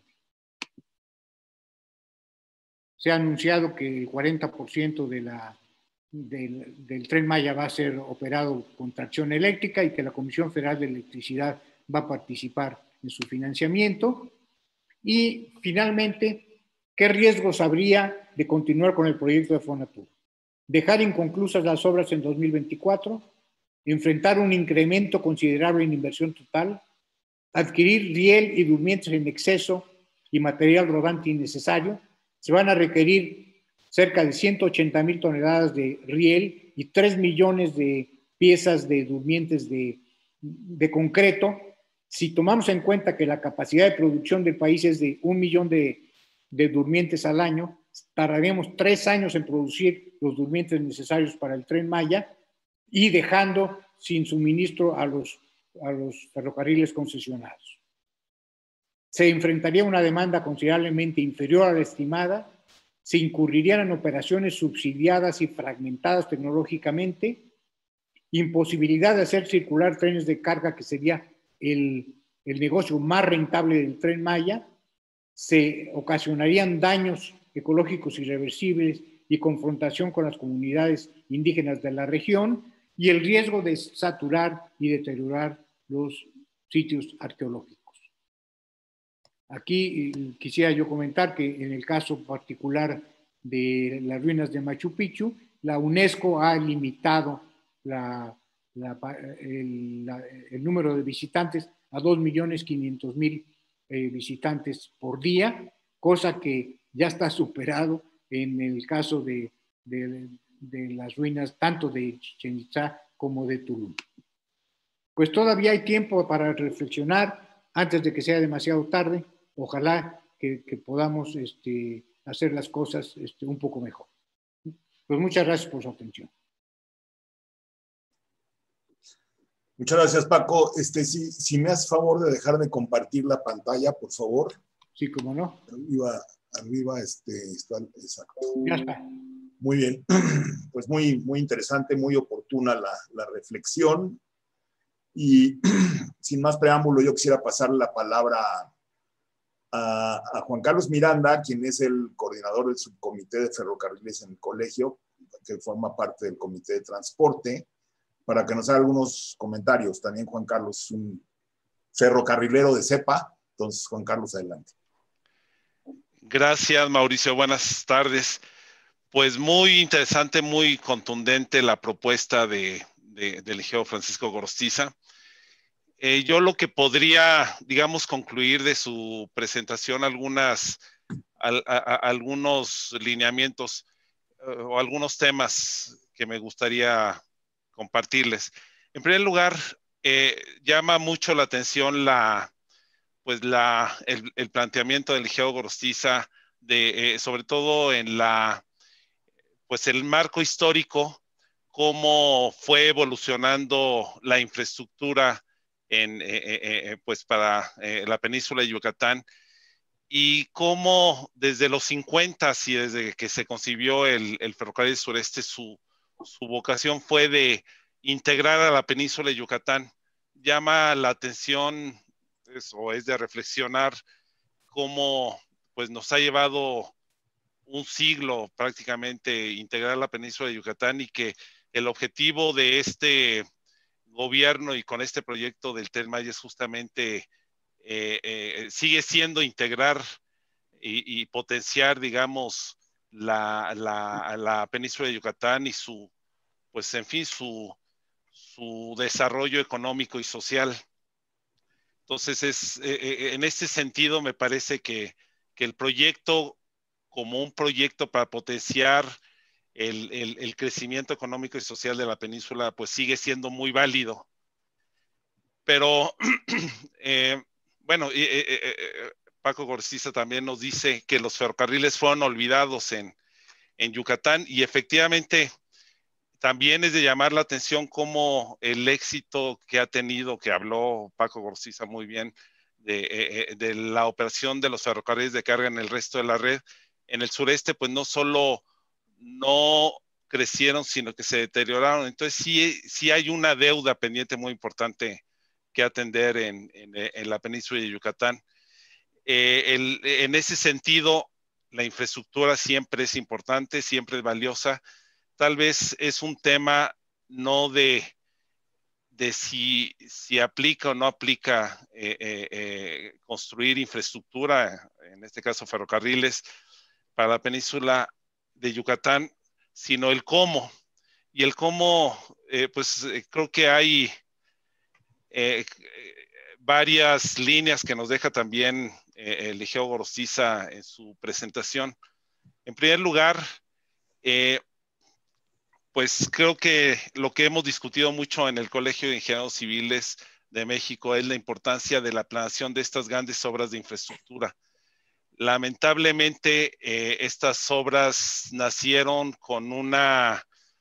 Se ha anunciado que el cuarenta por ciento de la, del, del Tren Maya va a ser operado con tracción eléctrica y que la Comisión Federal de Electricidad va a participar en su financiamiento. Y finalmente, ¿qué riesgos habría de continuar con el proyecto de Fonatur? Dejar inconclusas las obras en dos mil veinticuatro, enfrentar un incremento considerable en inversión total, adquirir riel y durmientes en exceso y material rodante innecesario. Se van a requerir cerca de ciento ochenta mil toneladas de riel y tres millones de piezas de durmientes de, de concreto. Si tomamos en cuenta que la capacidad de producción del país es de un millón de, de durmientes al año, tardaremos tres años en producir los durmientes necesarios para el Tren Maya, y dejando sin suministro a los a los ferrocarriles concesionados. Se enfrentaría a una demanda considerablemente inferior a la estimada, se incurrirían en operaciones subsidiadas y fragmentadas tecnológicamente, imposibilidad de hacer circular trenes de carga, que sería el, el negocio más rentable del Tren Maya, se ocasionarían daños ecológicos irreversibles y confrontación con las comunidades indígenas de la región, y el riesgo de saturar y deteriorar los sitios arqueológicos. Aquí quisiera yo comentar que en el caso particular de las ruinas de Machu Picchu, la UNESCO ha limitado la, la, el, la, el número de visitantes a dos millones quinientos mil eh, visitantes por día, cosa que ya está superado en el caso de, de, de las ruinas tanto de Chichén Itzá como de Tulum. Pues todavía hay tiempo para reflexionar antes de que sea demasiado tarde. Ojalá que, que podamos este, hacer las cosas este, un poco mejor. Pues muchas gracias por su atención. Muchas gracias, Paco. Este, si, si me haces favor de dejar de compartir la pantalla, por favor. Sí, cómo no. Arriba, arriba este, está, exacto. Ya está. Muy bien. Pues muy, muy interesante, muy oportuna la, la reflexión. Y sin más preámbulo, yo quisiera pasarle la palabra a, a Juan Carlos Miranda, quien es el coordinador del subcomité de ferrocarriles en el colegio, que forma parte del comité de transporte, para que nos haga algunos comentarios. También Juan Carlos es un ferrocarrilero de cepa. Entonces, Juan Carlos, adelante. Gracias, Mauricio. Buenas tardes. Pues muy interesante, muy contundente la propuesta de, de, del ingeniero Francisco Gorostiza. Eh, yo lo que podría, digamos, concluir de su presentación, algunas, al, a, a, algunos lineamientos uh, o algunos temas que me gustaría compartirles. En primer lugar, eh, llama mucho la atención la, pues la, el, el planteamiento del ingeniero Gorostiza, de, eh, sobre todo en la, pues el marco histórico, cómo fue evolucionando la infraestructura en, eh, eh, pues para eh, la península de Yucatán, y cómo desde los cincuenta y desde que se concibió el, el ferrocarril sureste, su, su vocación fue de integrar a la península de Yucatán. Llama la atención, eso es de reflexionar cómo pues, nos ha llevado un siglo prácticamente integrar la península de Yucatán y que el objetivo de este gobierno y con este proyecto del Tren Maya es justamente, eh, eh, sigue siendo integrar y, y potenciar, digamos, la, la, la península de Yucatán y su, pues en fin, su, su desarrollo económico y social. Entonces, es, eh, en este sentido, me parece que, que el proyecto, como un proyecto para potenciar el, el, el crecimiento económico y social de la península, pues sigue siendo muy válido. Pero, eh, bueno, eh, eh, eh, Paco Gorostiza también nos dice que los ferrocarriles fueron olvidados en, en Yucatán y efectivamente también es de llamar la atención cómo el éxito que ha tenido, que habló Paco Gorostiza muy bien, de, eh, de la operación de los ferrocarriles de carga en el resto de la red, en el sureste, pues no solo no crecieron, sino que se deterioraron. Entonces sí, sí hay una deuda pendiente muy importante que atender en, en, en la península de Yucatán. Eh, el, en ese sentido, la infraestructura siempre es importante, siempre es valiosa. Tal vez es un tema no de, de si, si aplica o no aplica eh, eh, eh, construir infraestructura, en este caso ferrocarriles, para la península de Yucatán, sino el cómo. Y el cómo, eh, pues eh, creo que hay eh, varias líneas que nos deja también eh, el Liceo Gorostiza en su presentación. En primer lugar, eh, pues creo que lo que hemos discutido mucho en el Colegio de Ingenieros Civiles de México es la importancia de la planeación de estas grandes obras de infraestructura. Lamentablemente, eh, estas obras nacieron con una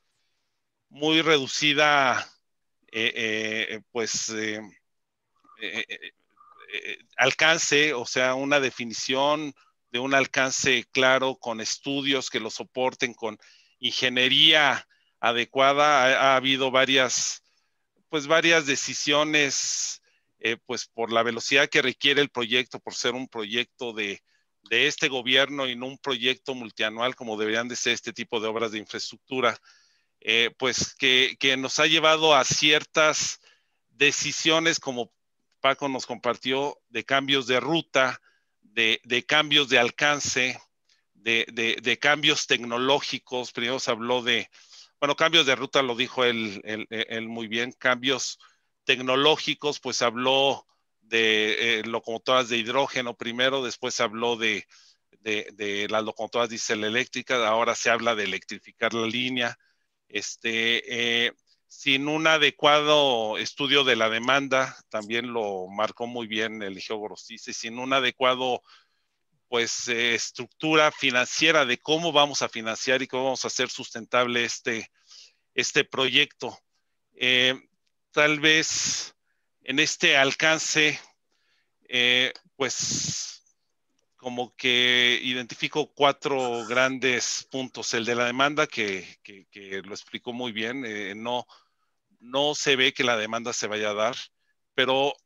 muy reducida, eh, eh, pues, eh, eh, eh, alcance, o sea, una definición de un alcance claro, con estudios que lo soporten, con ingeniería adecuada. Ha, ha habido varias, pues, varias decisiones, eh, pues, por la velocidad que requiere el proyecto, por ser un proyecto de de este gobierno y no un proyecto multianual como deberían de ser este tipo de obras de infraestructura, eh, pues que, que nos ha llevado a ciertas decisiones, como Paco nos compartió, de cambios de ruta, de, de cambios de alcance, de, de, de cambios tecnológicos. Primero se habló de, bueno, cambios de ruta lo dijo él, él, él muy bien, cambios tecnológicos, pues habló de eh, locomotoras de hidrógeno primero, después se habló de, de, de las locomotoras diésel eléctricas, ahora se habla de electrificar la línea, este, eh, sin un adecuado estudio de la demanda, también lo marcó muy bien el Liceo Gorostiza, y sin un adecuado, pues, eh, estructura financiera de cómo vamos a financiar y cómo vamos a hacer sustentable este, este proyecto. Eh, tal vez en este alcance, eh, pues como que identifico cuatro grandes puntos. El de la demanda, que, que, que lo explicó muy bien, eh, no, no se ve que la demanda se vaya a dar, pero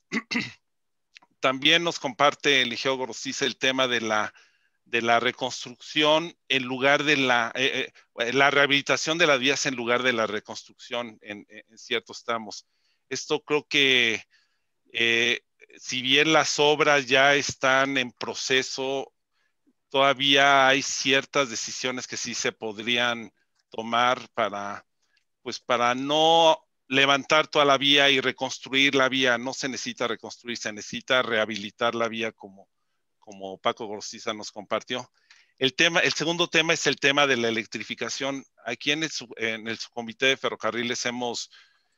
también nos comparte el Liceo Gorostiza el tema de la, de la reconstrucción en lugar de la, eh, eh, la rehabilitación de las vías en lugar de la reconstrucción en, en ciertos tramos. Esto creo que eh, si bien las obras ya están en proceso, todavía hay ciertas decisiones que sí se podrían tomar para, pues para no levantar toda la vía y reconstruir la vía. No se necesita reconstruir, se necesita rehabilitar la vía, como, como Paco Gorostiza nos compartió. El, tema, el segundo tema es el tema de la electrificación. Aquí en el, en el subcomité de ferrocarriles hemos,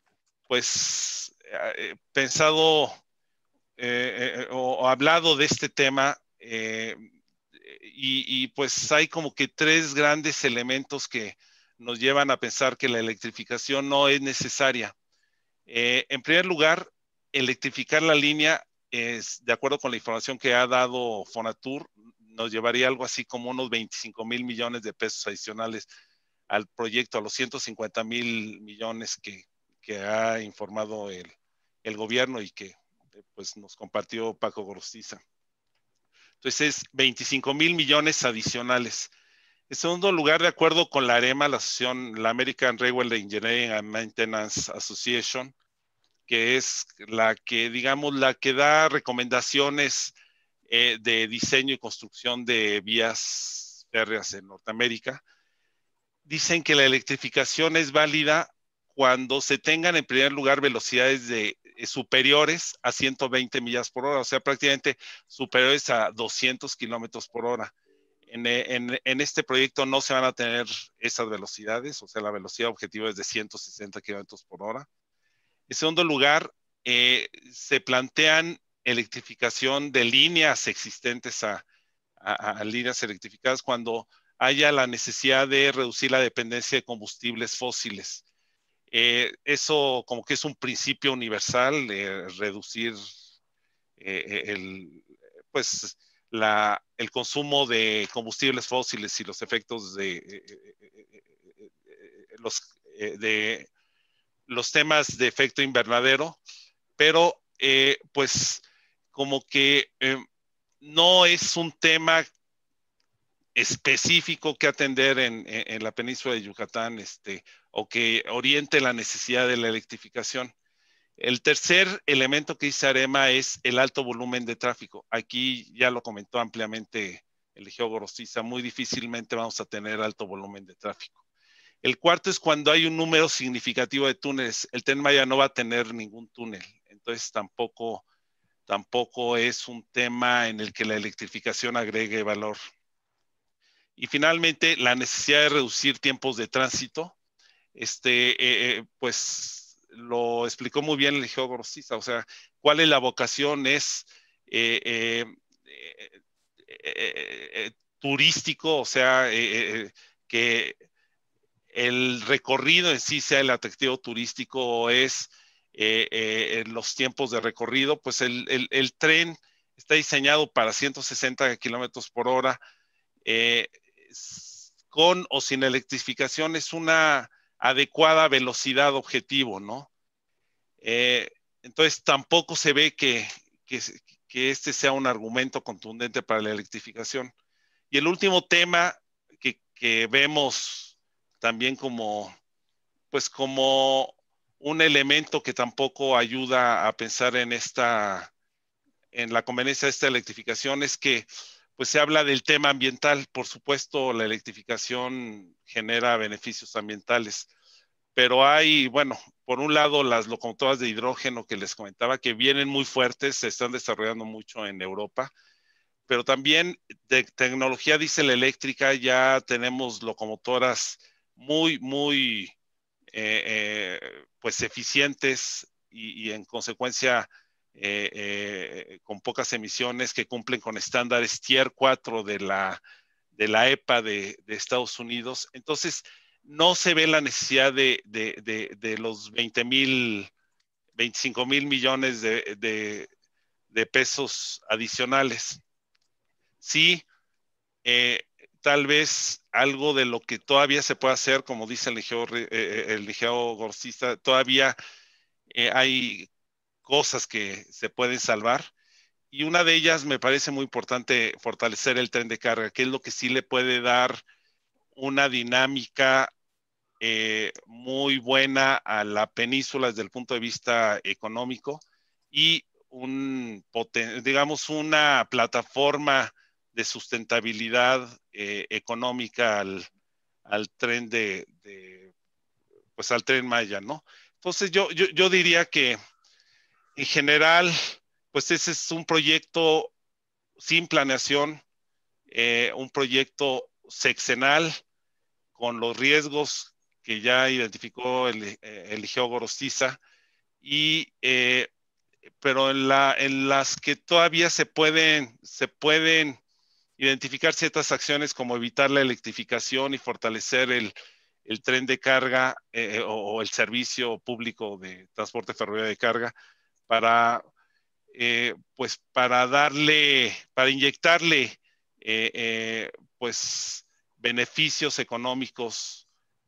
pues, eh, pensado eh, eh, o, o hablado de este tema, eh, y, y pues hay como que tres grandes elementos que nos llevan a pensar que la electrificación no es necesaria. Eh, en primer lugar, electrificar la línea, es, de acuerdo con la información que ha dado Fonatur, nos llevaría algo así como unos veinticinco mil millones de pesos adicionales al proyecto, a los ciento cincuenta mil millones que, que ha informado el, el gobierno y que pues, nos compartió Paco Gorostiza. Entonces es veinticinco mil millones adicionales. En segundo lugar, de acuerdo con la AREMA, la asociación, la American Railway Engineering and Maintenance Association, que es la que, digamos, la que da recomendaciones eh, de diseño y construcción de vías férreas en Norteamérica, dicen que la electrificación es válida cuando se tengan en primer lugar velocidades de, eh, superiores a ciento veinte millas por hora, o sea, prácticamente superiores a doscientos kilómetros por hora. En, en, en este proyecto no se van a tener esas velocidades, o sea, la velocidad objetivo es de ciento sesenta kilómetros por hora. En segundo lugar, eh, se plantean electrificación de líneas existentes a, a, a líneas electrificadas cuando haya la necesidad de reducir la dependencia de combustibles fósiles. Eh, eso como que es un principio universal, eh, reducir eh, el, pues, la, el consumo de combustibles fósiles y los efectos de, eh, eh, eh, los, eh, de los temas de efecto invernadero, pero eh, pues como que eh, no es un tema específico que atender en, en, en la península de Yucatán, este, o que oriente la necesidad de la electrificación. El tercer elemento que dice AREMA es el alto volumen de tráfico. Aquí ya lo comentó ampliamente el Egeo Gorostiza, muy difícilmente vamos a tener alto volumen de tráfico. El cuarto es cuando hay un número significativo de túneles. El Tren Maya no va a tener ningún túnel, entonces tampoco, tampoco es un tema en el que la electrificación agregue valor. Y finalmente, la necesidad de reducir tiempos de tránsito. Este, eh, pues lo explicó muy bien el Egeo Gorostiza, o sea, cuál es la vocación, es eh, eh, eh, eh, eh, turístico, o sea, eh, eh, que el recorrido en sí sea el atractivo turístico o es eh, eh, los tiempos de recorrido, pues el, el, el tren está diseñado para ciento sesenta kilómetros por hora, eh, con o sin electrificación es una adecuada velocidad objetivo, ¿no? Eh, entonces tampoco se ve que, que, que este sea un argumento contundente para la electrificación. Y el último tema que, que vemos también como, pues como un elemento que tampoco ayuda a pensar en esta, en la conveniencia de esta electrificación es que pues se habla del tema ambiental. Por supuesto, la electrificación genera beneficios ambientales, pero hay, bueno, por un lado las locomotoras de hidrógeno que les comentaba que vienen muy fuertes, se están desarrollando mucho en Europa, pero también de tecnología diésel eléctrica ya tenemos locomotoras muy, muy eh, eh, pues eficientes y, y en consecuencia eh, eh, con pocas emisiones que cumplen con estándares Tier cuatro de la, de la E P A de, de Estados Unidos. Entonces, no se ve la necesidad de, de, de, de los veinte mil, veinticinco mil millones de, de, de pesos adicionales. Sí, eh, tal vez algo de lo que todavía se puede hacer, como dice el Egeo, eh, el Egeo Gorostiza, todavía eh, hay cosas que se pueden salvar. Y una de ellas me parece muy importante fortalecer el tren de carga, que es lo que sí le puede dar una dinámica eh, muy buena a la península desde el punto de vista económico y un, digamos, una plataforma de sustentabilidad eh, económica al, al tren de, de, pues al tren Maya, ¿no? Entonces yo, yo, yo diría que en general, pues ese es un proyecto sin planeación, eh, un proyecto sexenal con los riesgos que ya identificó el, eh, el Egeo Gorostiza, y, eh, pero en, la, en las que todavía se pueden, se pueden identificar ciertas acciones como evitar la electrificación y fortalecer el, el tren de carga eh, o, o el servicio público de transporte ferroviario de carga para, eh, pues para darle, para inyectarle eh, eh, pues beneficios económicos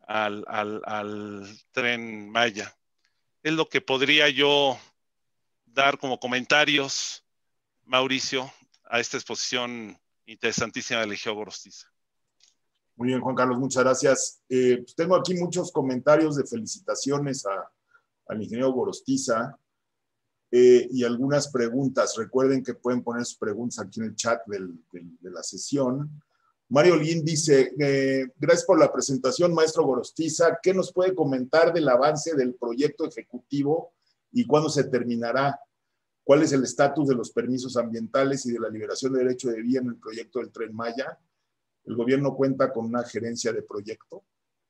al, al, al Tren Maya. Es lo que podría yo dar como comentarios, Mauricio, a esta exposición interesantísima del Eligeo Gorostiza. Muy bien, Juan Carlos, muchas gracias. Eh, pues tengo aquí muchos comentarios de felicitaciones a, al ingeniero Gorostiza eh, y algunas preguntas. Recuerden que pueden poner sus preguntas aquí en el chat del, del, de la sesión. Mario Lin dice, eh, gracias por la presentación, maestro Gorostiza. ¿Qué nos puede comentar del avance del proyecto ejecutivo y cuándo se terminará? ¿Cuál es el estatus de los permisos ambientales y de la liberación de derecho de vía en el proyecto del Tren Maya? ¿El gobierno cuenta con una gerencia de proyecto?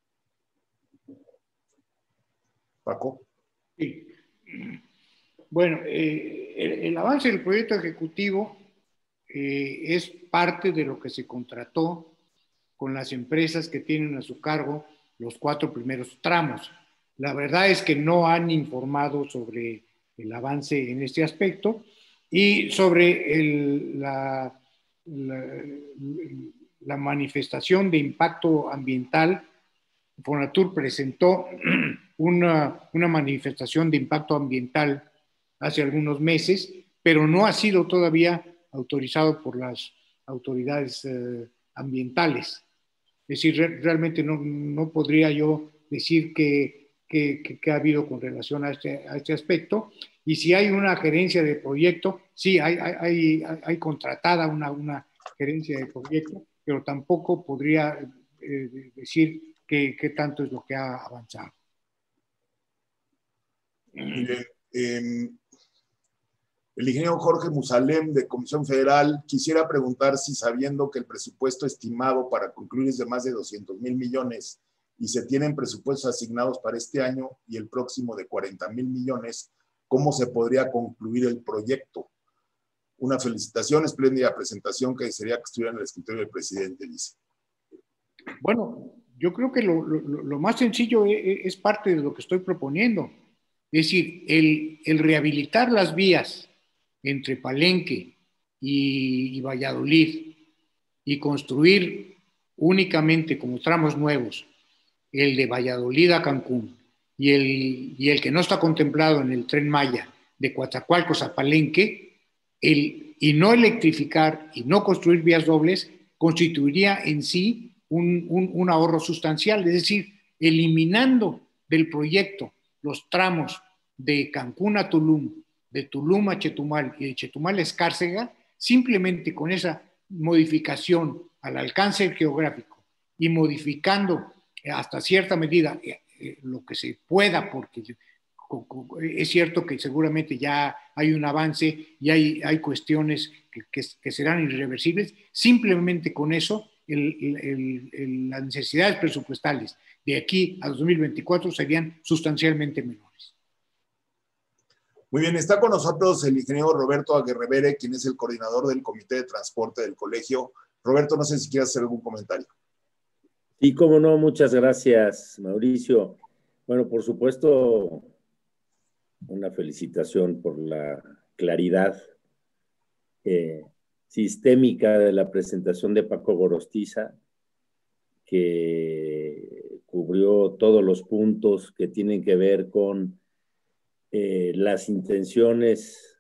Paco. Sí. Bueno, eh, el, el avance del proyecto ejecutivo eh, es parte de lo que se contrató con las empresas que tienen a su cargo los cuatro primeros tramos. La verdad es que no han informado sobre el avance en este aspecto y sobre el, la, la, la manifestación de impacto ambiental. Fonatur presentó una, una manifestación de impacto ambiental hace algunos meses, pero no ha sido todavía autorizado por las autoridades eh, ambientales. Es decir, re, realmente no, no podría yo decir que, que, que, que ha habido con relación a este, a este aspecto. Y si hay una gerencia de proyecto, sí, hay, hay, hay, hay contratada una, una gerencia de proyecto, pero tampoco podría eh, decir qué, qué tanto es lo que ha avanzado. Muy bien. Eh, el ingeniero Jorge Musalem, de Comisión Federal, quisiera preguntar si, sabiendo que el presupuesto estimado para concluir es de más de doscientos mil millones y se tienen presupuestos asignados para este año y el próximo de cuarenta mil millones, ¿cómo se podría concluir el proyecto? Una felicitación, espléndida presentación que desearía que estuviera en el escritorio del presidente, dice. Bueno, yo creo que lo, lo, lo más sencillo es, es parte de lo que estoy proponiendo. Es decir, el, el rehabilitar las vías entre Palenque y, y Valladolid y construir únicamente como tramos nuevos el de Valladolid a Cancún y el, y el que no está contemplado en el Tren Maya de Coatzacoalcos a Palenque, el, y no electrificar y no construir vías dobles, constituiría en sí un, un, un ahorro sustancial. Es decir, eliminando del proyecto los tramos de Cancún a Tulum, de Tulum a Chetumal y de Chetumal a Escárcega, simplemente con esa modificación al alcance geográfico y modificando hasta cierta medida eh, eh, lo que se pueda, porque es cierto que seguramente ya hay un avance y hay, hay cuestiones que, que, que serán irreversibles, simplemente con eso el, el, el, las necesidades presupuestales de aquí a dos mil veinticuatro serían sustancialmente menores. Muy bien, está con nosotros el ingeniero Roberto Aguerrevere, quien es el coordinador del Comité de Transporte del Colegio. Roberto, no sé si quieres hacer algún comentario. Sí, cómo no, muchas gracias, Mauricio. Bueno, por supuesto, una felicitación por la claridad eh, sistémica de la presentación de Paco Gorostiza, que cubrió todos los puntos que tienen que ver con eh, las intenciones,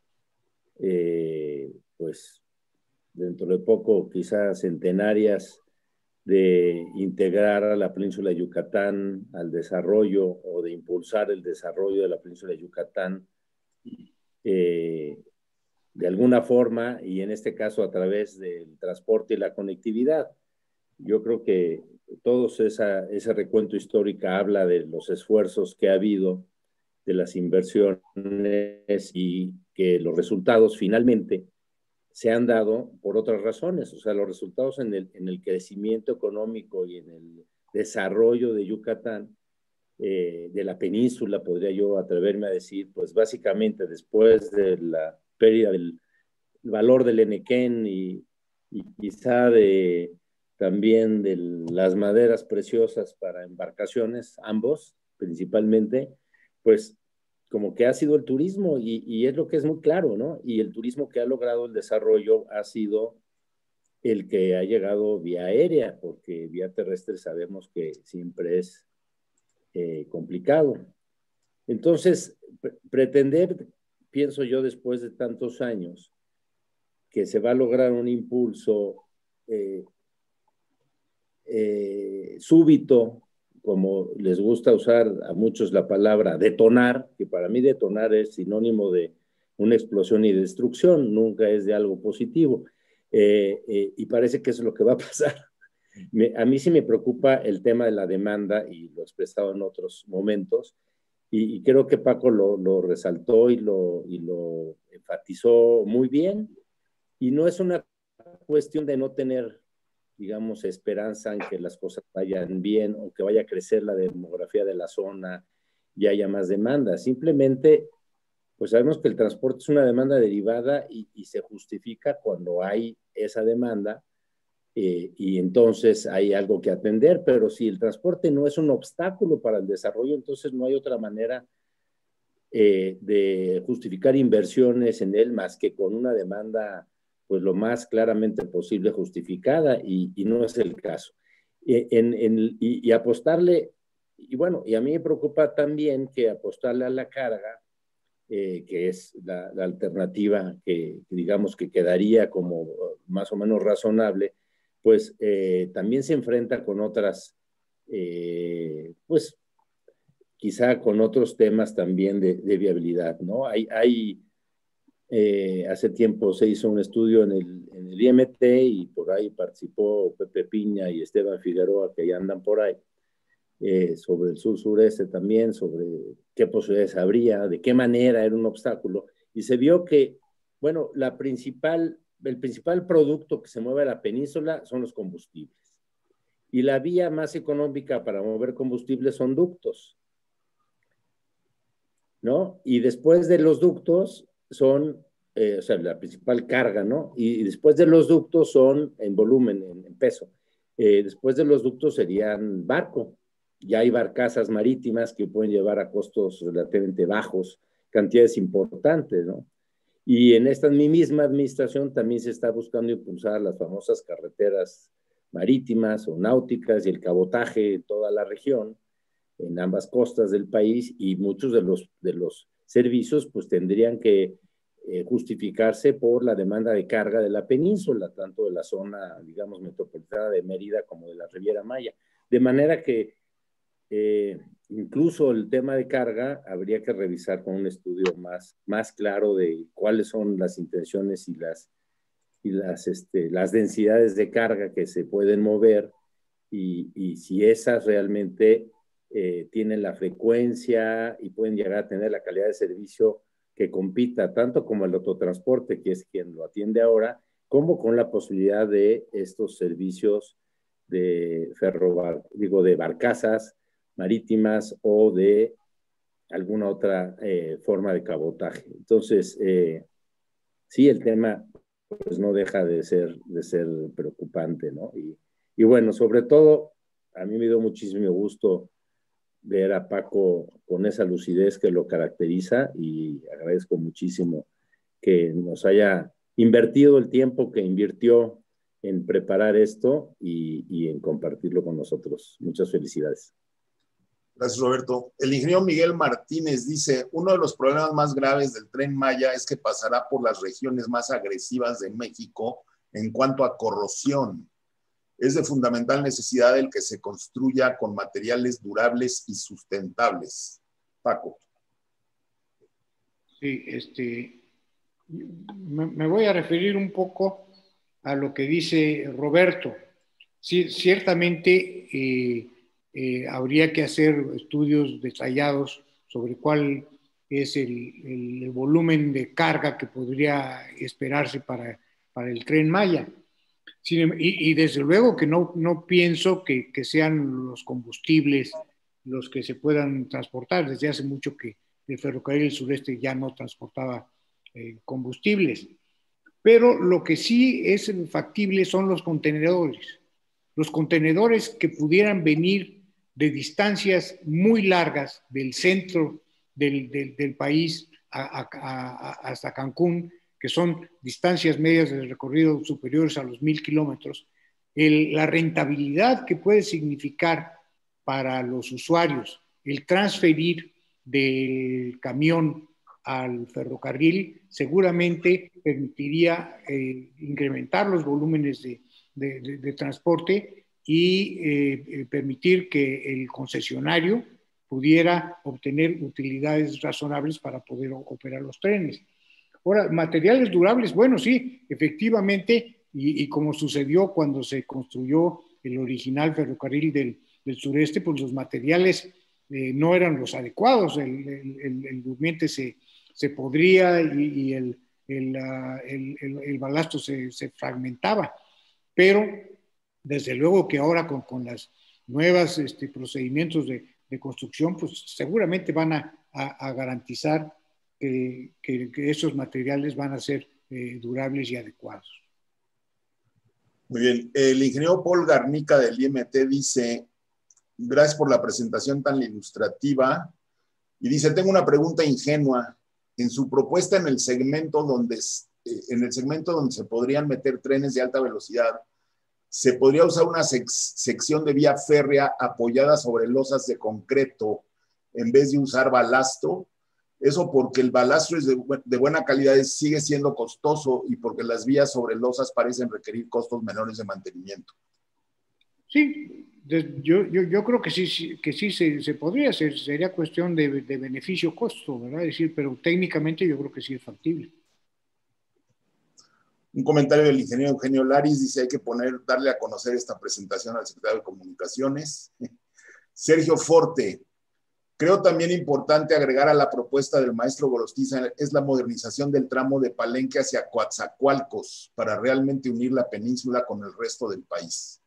eh, pues dentro de poco quizás centenarias, de integrar a la península de Yucatán al desarrollo o de impulsar el desarrollo de la península de Yucatán eh, de alguna forma, y en este caso a través del transporte y la conectividad. Yo creo que todo esa, ese recuento histórico habla de los esfuerzos que ha habido, de las inversiones y que los resultados finalmente se han dado por otras razones. O sea, los resultados en el, en el crecimiento económico y en el desarrollo de Yucatán, eh, de la península, podría yo atreverme a decir, pues básicamente después de la pérdida del valor del Enequén y, y quizá de, también de las maderas preciosas para embarcaciones, ambos principalmente, pues como que ha sido el turismo y, y es lo que es muy claro, ¿no? Y el turismo que ha logrado el desarrollo ha sido el que ha llegado vía aérea, porque vía terrestre sabemos que siempre es eh, complicado. Entonces, pre pretender, pienso yo, después de tantos años, que se va a lograr un impulso eh, eh, súbito, como les gusta usar a muchos la palabra detonar, que para mí detonar es sinónimo de una explosión y destrucción, nunca es de algo positivo. Eh, eh, y parece que eso es lo que va a pasar. Me, a mí sí me preocupa el tema de la demanda, y lo he expresado en otros momentos, y, y creo que Paco lo, lo resaltó y lo, y lo enfatizó muy bien, y no es una cuestión de no tener, digamos, esperanza en que las cosas vayan bien o que vaya a crecer la demografía de la zona y haya más demanda. Simplemente, pues sabemos que el transporte es una demanda derivada y, y se justifica cuando hay esa demanda eh, y entonces hay algo que atender, pero si el transporte no es un obstáculo para el desarrollo, entonces no hay otra manera eh, de justificar inversiones en él más que con una demanda pues lo más claramente posible justificada, y, y no es el caso. En, en, y, y apostarle, y bueno, y a mí me preocupa también que apostarle a la carga, eh, que es la, la alternativa que, que digamos que quedaría como más o menos razonable, pues eh, también se enfrenta con otras, eh, pues quizá con otros temas también de, de viabilidad, ¿no? Hay, hay Eh, hace tiempo se hizo un estudio en el, en el I M T y por ahí participó Pepe Piña y Esteban Figueroa, que ya andan por ahí, eh, sobre el sur-sureste también, sobre qué posibilidades habría, de qué manera era un obstáculo. Y se vio que, bueno, la principal, el principal producto que se mueve a la península son los combustibles. Y la vía más económica para mover combustibles son ductos, ¿no? Y después de los ductos son, eh, o sea, la principal carga, ¿no? Y, y después de los ductos son en volumen, en, en peso. Eh, después de los ductos serían barco. Ya hay barcazas marítimas que pueden llevar a costos relativamente bajos, cantidades importantes, ¿no? Y en esta misma administración también se está buscando impulsar las famosas carreteras marítimas o náuticas y el cabotaje en toda la región, en ambas costas del país, y muchos de los, de los servicios pues tendrían que eh, justificarse por la demanda de carga de la península, tanto de la zona, digamos, metropolitana de Mérida como de la Riviera Maya. De manera que eh, incluso el tema de carga habría que revisar con un estudio más, más claro de cuáles son las intenciones y las, y las, este, las densidades de carga que se pueden mover, y, y si esas realmente eh, tienen la frecuencia y pueden llegar a tener la calidad de servicio que compita tanto como el autotransporte, que es quien lo atiende ahora, como con la posibilidad de estos servicios de ferrobar, digo, de barcazas marítimas o de alguna otra eh, forma de cabotaje. Entonces, eh, sí, el tema pues no deja de ser, de ser preocupante, ¿no? Y, y bueno, sobre todo, a mí me dio muchísimo gusto ver a Paco con esa lucidez que lo caracteriza, y agradezco muchísimo que nos haya invertido el tiempo que invirtió en preparar esto y, y en compartirlo con nosotros. Muchas felicidades. Gracias, Roberto. El ingeniero Miguel Martínez dice, uno de los problemas más graves del Tren Maya es que pasará por las regiones más agresivas de México en cuanto a corrosión. Es de fundamental necesidad el que se construya con materiales durables y sustentables. Paco. Sí, este, me, me voy a referir un poco a lo que dice Roberto. Sí, ciertamente eh, eh, habría que hacer estudios detallados sobre cuál es el, el, el volumen de carga que podría esperarse para, para el Tren Maya. Sí, y, y desde luego que no, no pienso que, que sean los combustibles los que se puedan transportar. Desde hace mucho que el ferrocarril del sureste ya no transportaba eh, combustibles. Pero lo que sí es factible son los contenedores. Los contenedores que pudieran venir de distancias muy largas del centro del, del, del país a, a, a, hasta Cancún, que son distancias medias de recorrido superiores a los mil kilómetros, el, la rentabilidad que puede significar para los usuarios el transferir del camión al ferrocarril seguramente permitiría eh, incrementar los volúmenes de, de, de, de transporte y eh, permitir que el concesionario pudiera obtener utilidades razonables para poder operar los trenes. Ahora, materiales durables, bueno, sí, efectivamente, y, y como sucedió cuando se construyó el original ferrocarril del, del sureste, pues los materiales eh, no eran los adecuados, el, el, el, el durmiente se, se podría y, y el, el, uh, el, el, el balasto se, se fragmentaba, pero desde luego que ahora con, con los nuevos este, procedimientos de, de construcción, pues seguramente van a, a, a garantizar que, que, que esos materiales van a ser eh, durables y adecuados. Muy bien. El ingeniero Paul Garnica del I M T dice, gracias por la presentación tan ilustrativa, y dice, tengo una pregunta ingenua. En su propuesta en el segmento donde, en el segmento donde se podrían meter trenes de alta velocidad, ¿se podría usar una sec sección de vía férrea apoyada sobre losas de concreto en vez de usar balasto? Eso porque el balastro es de, de buena calidad, sigue siendo costoso y porque las vías sobre losas parecen requerir costos menores de mantenimiento. Sí, de, yo, yo, yo creo que sí, que sí se, se podría hacer, sería cuestión de, de beneficio-costo, ¿verdad? Es decir, pero técnicamente yo creo que sí es factible. Un comentario del ingeniero Eugenio Laris dice, hay que poner, darle a conocer esta presentación al secretario de Comunicaciones. Sergio Forte, creo también importante agregar a la propuesta del maestro Gorostiza es la modernización del tramo de Palenque hacia Coatzacoalcos para realmente unir la península con el resto del país.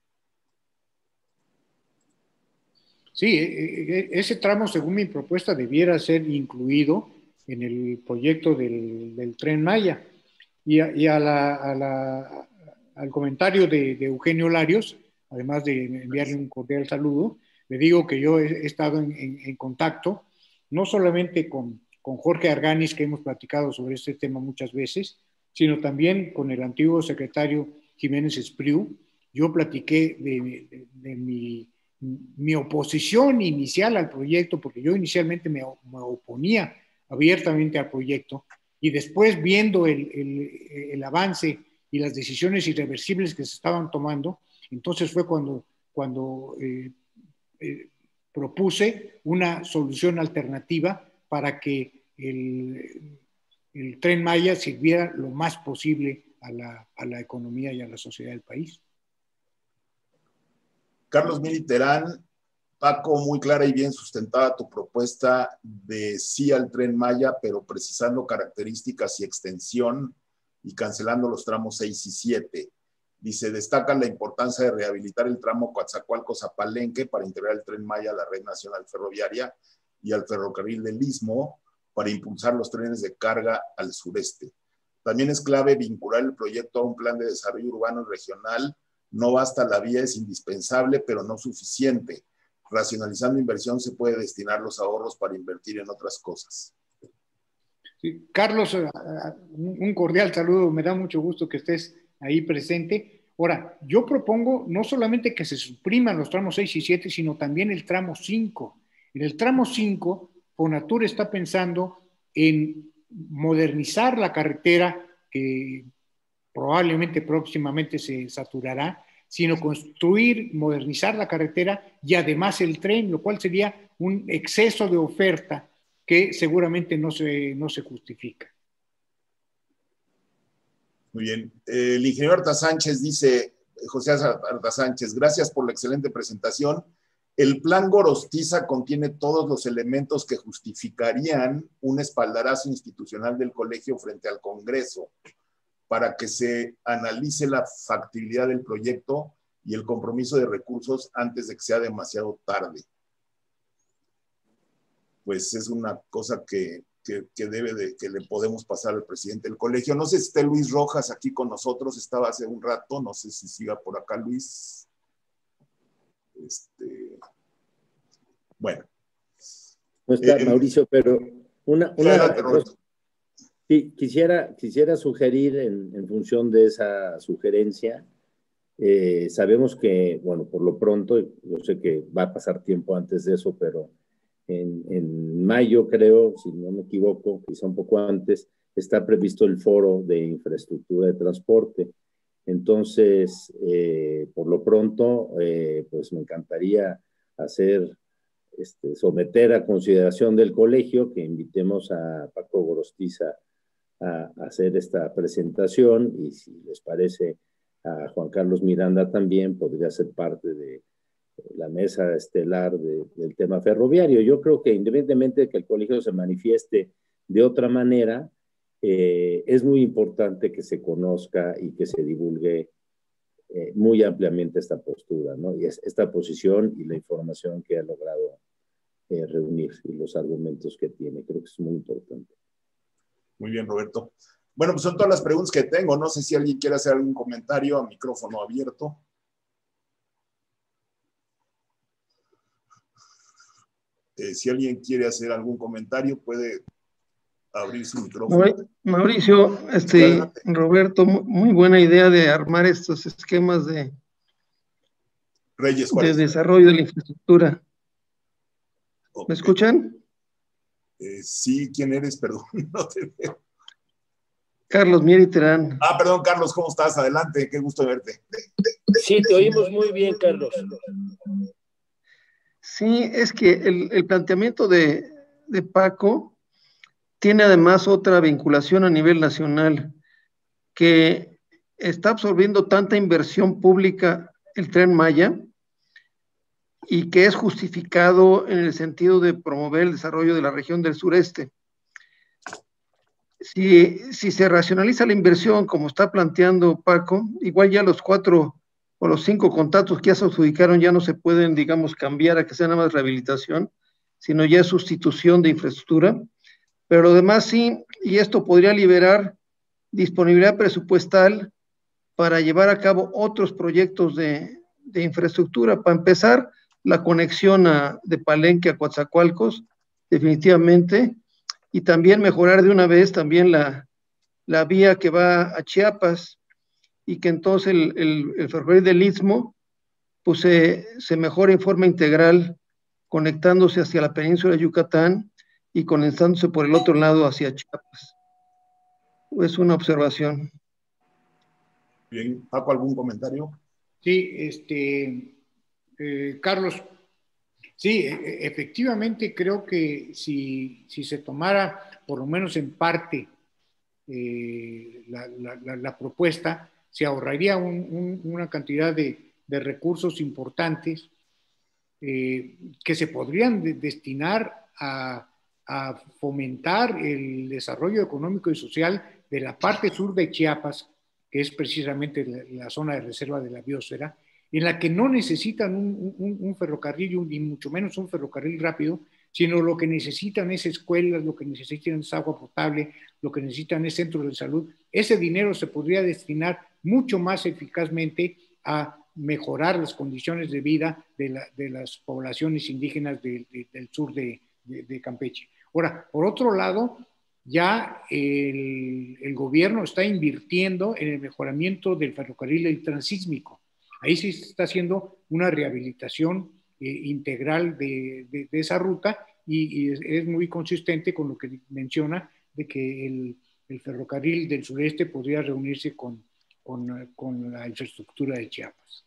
Sí, ese tramo, según mi propuesta, debiera ser incluido en el proyecto del, del Tren Maya. Y, a, y a la, a la, al comentario de, de Eugenio Larios, además de enviarle un cordial saludo, le digo que yo he, he estado en, en, en contacto, no solamente con, con Jorge Arganis, que hemos platicado sobre este tema muchas veces, sino también con el antiguo secretario Jiménez Espriu. Yo platiqué de, de, de mi, mi oposición inicial al proyecto, porque yo inicialmente me, me oponía abiertamente al proyecto, y después viendo el, el, el avance y las decisiones irreversibles que se estaban tomando, entonces fue cuando, cuando eh, eh, propuse una solución alternativa para que el, el Tren Maya sirviera lo más posible a la, a la economía y a la sociedad del país. Carlos Militerán, Paco, muy clara y bien sustentada tu propuesta de sí al Tren Maya, pero precisando características y extensión y cancelando los tramos seis y siete. Dice, destaca la importancia de rehabilitar el tramo Coatzacoalcos a Palenque para integrar el Tren Maya a la red nacional ferroviaria y al ferrocarril del Istmo para impulsar los trenes de carga al sureste. También es clave vincular el proyecto a un plan de desarrollo urbano y regional. No basta la vía, es indispensable, pero no suficiente. Racionalizando inversión se puede destinar los ahorros para invertir en otras cosas. Sí, Carlos, un cordial saludo, me da mucho gusto que estés ahí presente. Ahora, yo propongo no solamente que se supriman los tramos seis y siete, sino también el tramo cinco. En el tramo cinco, Fonatur está pensando en modernizar la carretera que probablemente próximamente se saturará, sino construir, modernizar la carretera y además el tren, lo cual sería un exceso de oferta que seguramente no se, no se justifica. Muy bien. El ingeniero Arta Sánchez dice, José Arta Sánchez, gracias por la excelente presentación. El plan Gorostiza contiene todos los elementos que justificarían un espaldarazo institucional del colegio frente al Congreso para que se analice la factibilidad del proyecto y el compromiso de recursos antes de que sea demasiado tarde. Pues es una cosa que, que, que debe de, que le podemos pasar al presidente del colegio. No sé si está Luis Rojas aquí con nosotros, estaba hace un rato, no sé si siga por acá Luis. Este, bueno. No está eh, Mauricio, pero una, una adelante, cosa, Sí, quisiera, quisiera sugerir en, en función de esa sugerencia, eh, sabemos que, bueno, por lo pronto, yo sé que va a pasar tiempo antes de eso, pero en, en mayo creo, si no me equivoco, quizá un poco antes, está previsto el foro de infraestructura de transporte. Entonces, eh, por lo pronto, eh, pues me encantaría hacer, este, someter a consideración del colegio que invitemos a Paco Gorostiza a, a hacer esta presentación, y si les parece a Juan Carlos Miranda también podría ser parte de la mesa estelar de, del tema ferroviario. Yo creo que independientemente de que el colegio se manifieste de otra manera, eh, es muy importante que se conozca y que se divulgue eh, muy ampliamente esta postura, ¿no? Y es, esta posición y la información que ha logrado eh, reunir y los argumentos que tiene. Creo que es muy importante. Muy bien, Roberto. Bueno, pues son todas las preguntas que tengo. No sé si alguien quiere hacer algún comentario a micrófono abierto. Eh, si alguien quiere hacer algún comentario, puede abrir su micrófono. Mauricio, este, Roberto, muy buena idea de armar estos esquemas de, Reyes, de desarrollo de la infraestructura. Okay. ¿Me escuchan? Eh, sí, ¿quién eres? Perdón, no te veo. Carlos Mieri Terán. Ah, perdón, Carlos, ¿cómo estás? Adelante, qué gusto verte. Sí, te oímos muy bien, Carlos. Sí, es que el, el planteamiento de, de Paco tiene además otra vinculación a nivel nacional, que está absorbiendo tanta inversión pública el Tren Maya y que es justificado en el sentido de promover el desarrollo de la región del sureste. Si, si se racionaliza la inversión como está planteando Paco, igual ya los cuatro o los cinco contratos que ya se adjudicaron ya no se pueden, digamos, cambiar a que sea nada más rehabilitación, sino ya sustitución de infraestructura, pero lo demás sí, y esto podría liberar disponibilidad presupuestal para llevar a cabo otros proyectos de, de infraestructura. Para empezar, la conexión a, de Palenque a Coatzacoalcos, definitivamente, y también mejorar de una vez también la, la vía que va a Chiapas, y que entonces el, el, el ferrocarril del Istmo pues se, se mejore en forma integral, conectándose hacia la península de Yucatán y conectándose por el otro lado hacia Chiapas. Es una observación. Bien, Paco, ¿algún comentario? Sí, este, eh, Carlos, sí, e efectivamente creo que si, si se tomara, por lo menos en parte, eh, la, la, la propuesta, se ahorraría un, un, una cantidad de, de recursos importantes eh, que se podrían de, destinar a, a fomentar el desarrollo económico y social de la parte sur de Chiapas, que es precisamente la, la zona de reserva de la biosfera, en la que no necesitan un, un, un ferrocarril, ni mucho menos un ferrocarril rápido, sino lo que necesitan es escuelas, lo que necesitan es agua potable, lo que necesitan es centros de salud. Ese dinero se podría destinar mucho más eficazmente a mejorar las condiciones de vida de, la, de las poblaciones indígenas de, de, del sur de, de, de Campeche. Ahora, por otro lado, ya el, el gobierno está invirtiendo en el mejoramiento del ferrocarril del transísmico. Ahí sí se está haciendo una rehabilitación eh, integral de, de, de esa ruta y, y es, es muy consistente con lo que menciona de que el, el ferrocarril del sureste podría reunirse con, con, con la infraestructura de Chiapas.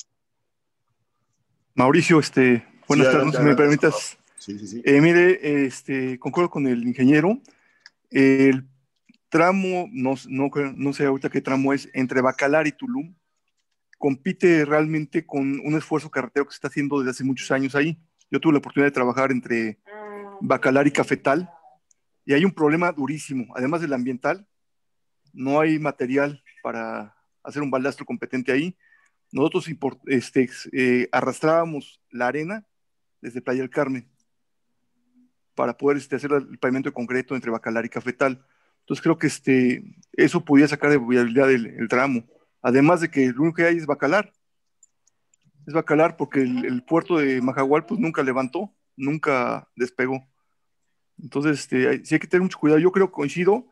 Mauricio, este, buenas sí, tardes, si me permitas. Sí, sí, sí. Eh, mire, este, concuerdo con el ingeniero. El tramo, no, no, no sé ahorita qué tramo es, entre Bacalar y Tulum, compite realmente con un esfuerzo carretero que se está haciendo desde hace muchos años ahí. Yo tuve la oportunidad de trabajar entre Bacalar y Cafetal, y hay un problema durísimo, además del ambiental, no hay material para hacer un balastro competente ahí. Nosotros import, este, eh, arrastrábamos la arena desde Playa del Carmen para poder este, hacer el pavimento de concreto entre Bacalar y Cafetal. Entonces creo que este, eso podía sacar de viabilidad el, el tramo. Además de que lo único que hay es Bacalar. Es Bacalar porque el, el puerto de Majahual pues nunca levantó, nunca despegó. Entonces este, hay, sí hay que tener mucho cuidado. Yo creo, coincido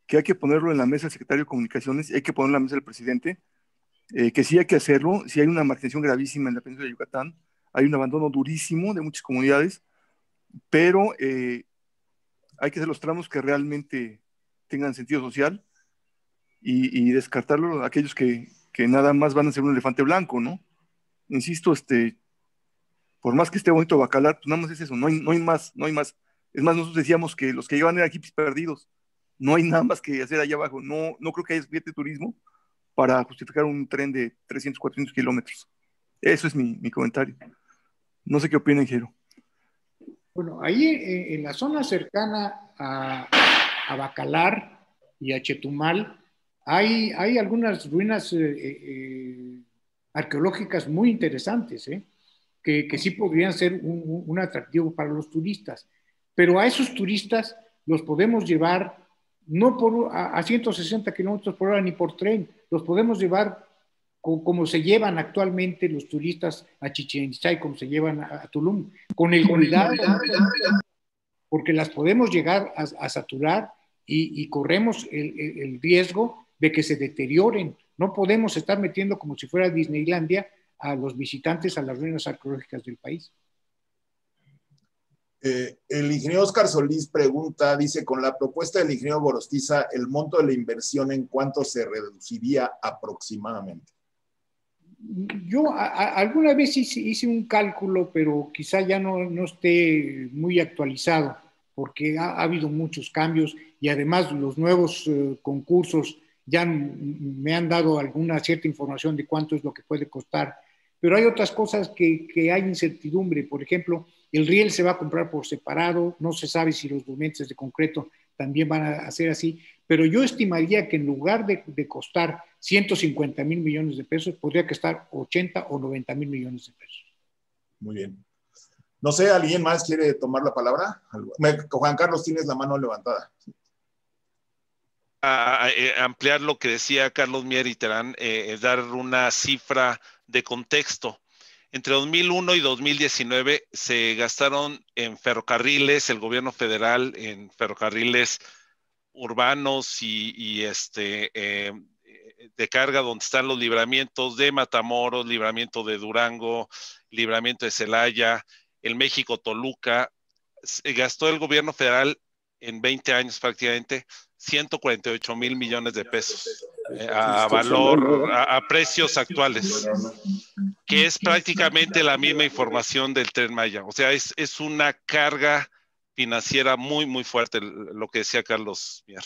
que hay que ponerlo en la mesa del secretario de Comunicaciones, y hay que ponerlo en la mesa del presidente, eh, que sí hay que hacerlo, sí hay una marginación gravísima en la península de Yucatán, hay un abandono durísimo de muchas comunidades, pero eh, hay que hacer los tramos que realmente tengan sentido social y, y descartarlo aquellos que, que nada más van a ser un elefante blanco, ¿no? Insisto, este, por más que esté bonito Bacalar, pues nada más es eso, no hay, no hay más, no hay más. Es más, nosotros decíamos que los que llevan eran hippies perdidos, no hay nada más que hacer allá abajo, no, no creo que haya suficiente turismo para justificar un tren de trescientos, cuatrocientos kilómetros. Eso es mi, mi comentario. No sé qué opina, ingeniero. Bueno, ahí en, en la zona cercana a, a Bacalar y a Chetumal hay, hay algunas ruinas eh, eh, arqueológicas muy interesantes, ¿eh? que, que sí podrían ser un, un atractivo para los turistas. Pero a esos turistas los podemos llevar no por, a, a ciento sesenta kilómetros por hora ni por tren, los podemos llevar como, como se llevan actualmente los turistas a Chichén Itzá y como se llevan a, a Tulum, con el cuidado, porque las podemos llegar a, a saturar y, y corremos el, el, el riesgo de que se deterioren. No podemos estar metiendo como si fuera Disneylandia a los visitantes a las ruinas arqueológicas del país. Eh, el ingeniero Oscar Solís pregunta, dice, con la propuesta del ingeniero Gorostiza, ¿el monto de la inversión en cuánto se reduciría aproximadamente? Yo a, a, alguna vez hice, hice un cálculo, pero quizá ya no, no esté muy actualizado, porque ha, ha habido muchos cambios y además los nuevos eh, concursos ya me han dado alguna cierta información de cuánto es lo que puede costar. Pero hay otras cosas que, que hay incertidumbre. Por ejemplo, el riel se va a comprar por separado, no se sabe si los durmientes de concreto también van a ser así, pero yo estimaría que en lugar de, de costar ciento cincuenta mil millones de pesos, podría costar ochenta o noventa mil millones de pesos. Muy bien. No sé, ¿alguien más quiere tomar la palabra? Juan Carlos, tienes la mano levantada. A, a, a ampliar lo que decía Carlos Mier y Terán, eh, dar una cifra de contexto. Entre dos mil uno y dos mil diecinueve se gastaron en ferrocarriles, el gobierno federal, en ferrocarriles urbanos y, y este, eh, de carga, donde están los libramientos de Matamoros, libramiento de Durango, libramiento de Celaya, el México-Toluca. Gastó el gobierno federal en veinte años prácticamente ciento cuarenta y ocho mil millones de pesos eh, a valor, a, a precios actuales, que es prácticamente la misma información del Tren Maya. O sea, es, es una carga financiera muy, muy fuerte, lo que decía Carlos Mier.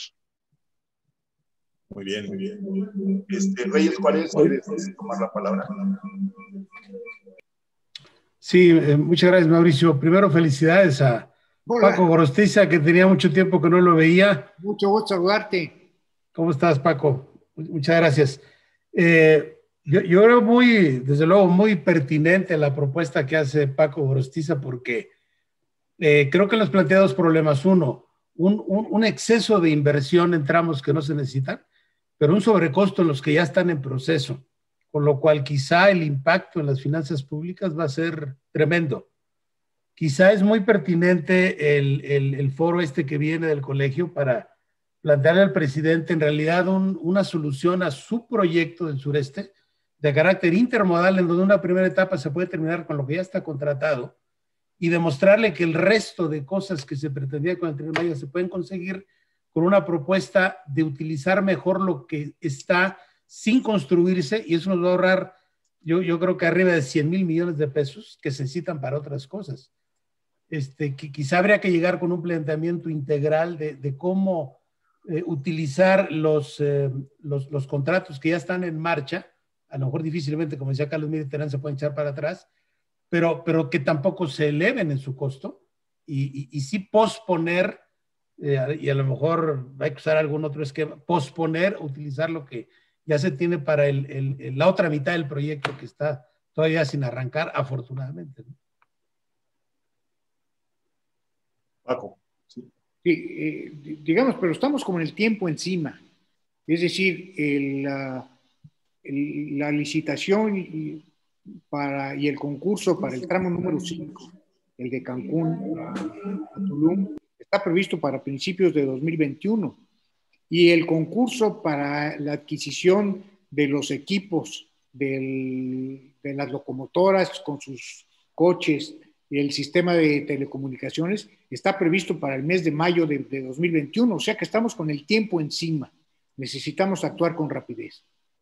Muy bien, muy bien. Este, Reyes, ¿cuál es? ¿Quieres tomar la palabra? Sí, eh, muchas gracias, Mauricio. Primero, felicidades a Hola. Paco Gorostiza, que tenía mucho tiempo que no lo veía. Mucho gusto saludarte. ¿Cómo estás, Paco? Muchas gracias. Eh, yo, yo creo muy, desde luego, muy pertinente la propuesta que hace Paco Gorostiza, porque eh, creo que nos plantea dos problemas. Uno, un, un, un exceso de inversión en tramos que no se necesitan, pero un sobrecosto en los que ya están en proceso, con lo cual quizá el impacto en las finanzas públicas va a ser tremendo. Quizá es muy pertinente el, el, el foro este que viene del colegio para plantearle al presidente en realidad un, una solución a su proyecto del sureste de carácter intermodal, en donde una primera etapa se puede terminar con lo que ya está contratado y demostrarle que el resto de cosas que se pretendía con el Tren Maya se pueden conseguir con una propuesta de utilizar mejor lo que está sin construirse, y eso nos va a ahorrar, yo, yo creo que arriba de cien mil millones de pesos que se necesitan para otras cosas. Este, que quizá habría que llegar con un planteamiento integral de, de cómo eh, utilizar los, eh, los, los contratos que ya están en marcha, a lo mejor difícilmente, como decía Carlos Mier y Terán, se pueden echar para atrás, pero, pero que tampoco se eleven en su costo, y, y, y sí posponer, eh, y a lo mejor hay que usar algún otro esquema, posponer, utilizar lo que ya se tiene para el, el, el, la otra mitad del proyecto que está todavía sin arrancar, afortunadamente, ¿no? Paco. Sí. Sí, eh, digamos, pero estamos con el tiempo encima. Es decir, el, la, el, la licitación y, para, y el concurso para el tramo número cinco, el de Cancún a Tulum, está previsto para principios de dos mil veintiuno. y el concurso para la adquisición de los equipos del, de las locomotoras con sus coches y el sistema de telecomunicaciones está previsto para el mes de mayo de, de dos mil veintiuno, o sea que estamos con el tiempo encima. Necesitamos actuar con rapidez.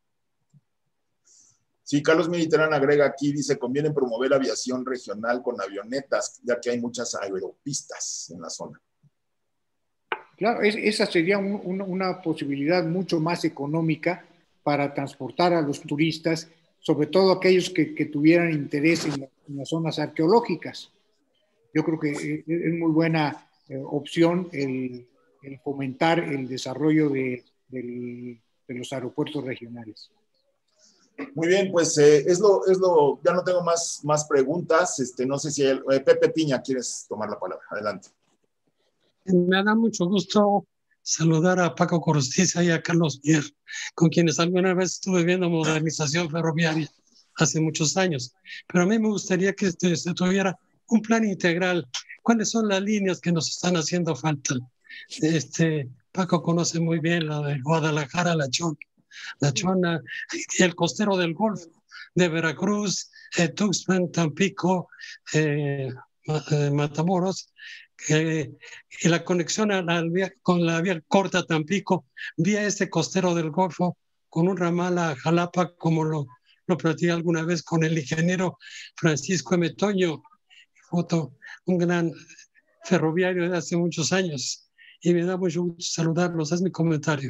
Sí, Carlos Militerán agrega aquí, dice, conviene promover aviación regional con avionetas, ya que hay muchas aeropistas en la zona. Claro, es, esa sería un, un, una posibilidad mucho más económica para transportar a los turistas, sobre todo aquellos que, que tuvieran interés en, la, en las zonas arqueológicas. Yo creo que es, es muy buena eh, opción el, el fomentar el desarrollo de, del, de los aeropuertos regionales. Muy bien, pues eh, es, lo, es lo, ya no tengo más, más preguntas. Este, no sé si hay, eh, Pepe Piña, ¿quieres tomar la palabra? Adelante. Me da mucho gusto saludar a Paco Gorostiza y a Carlos Mier, con quienes alguna vez estuve viendo modernización ferroviaria hace muchos años. Pero a mí me gustaría que este, se tuviera un plan integral. ¿Cuáles son las líneas que nos están haciendo falta? Este, Paco conoce muy bien la de Guadalajara, La Chona, La Chona y el costero del Golfo, de Veracruz, eh, Tuxpan, Tampico, eh, Matamoros, eh, y la conexión a la vía, con la vía corta Tampico, vía este costero del Golfo, con un ramal a Jalapa, como lo, lo platicé alguna vez con el ingeniero Francisco M. Toño, un gran ferroviario de hace muchos años, y me da mucho gusto saludarlos. Es mi comentario.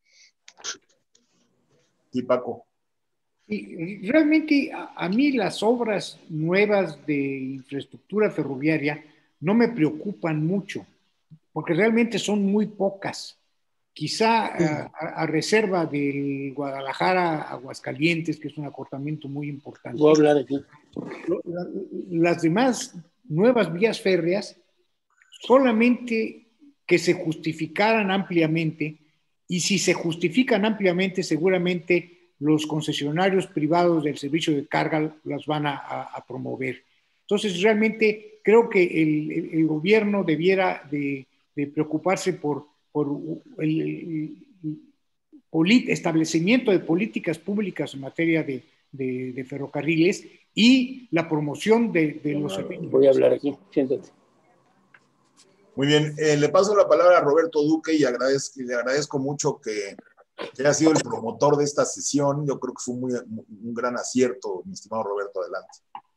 Sí, Paco. Y realmente a, a mí las obras nuevas de infraestructura ferroviaria no me preocupan mucho, porque realmente son muy pocas. Quizá sí. a, a, a reserva del Guadalajara a Aguascalientes, que es un acortamiento muy importante. Voy a hablar aquí. Las demás nuevas vías férreas, solamente que se justificaran ampliamente, y si se justifican ampliamente, seguramente los concesionarios privados del servicio de carga las van a, a, a promover. Entonces, realmente creo que el, el, el gobierno debiera de, de preocuparse por, por el, el, el establecimiento de políticas públicas en materia de, de, de ferrocarriles y la promoción de, de los servicios. Voy a hablar aquí, siéntate. Muy bien, eh, le paso la palabra a Roberto Duque y agradezco, le agradezco mucho que, que haya sido el promotor de esta sesión. Yo creo que fue muy, un gran acierto, mi estimado Roberto, adelante.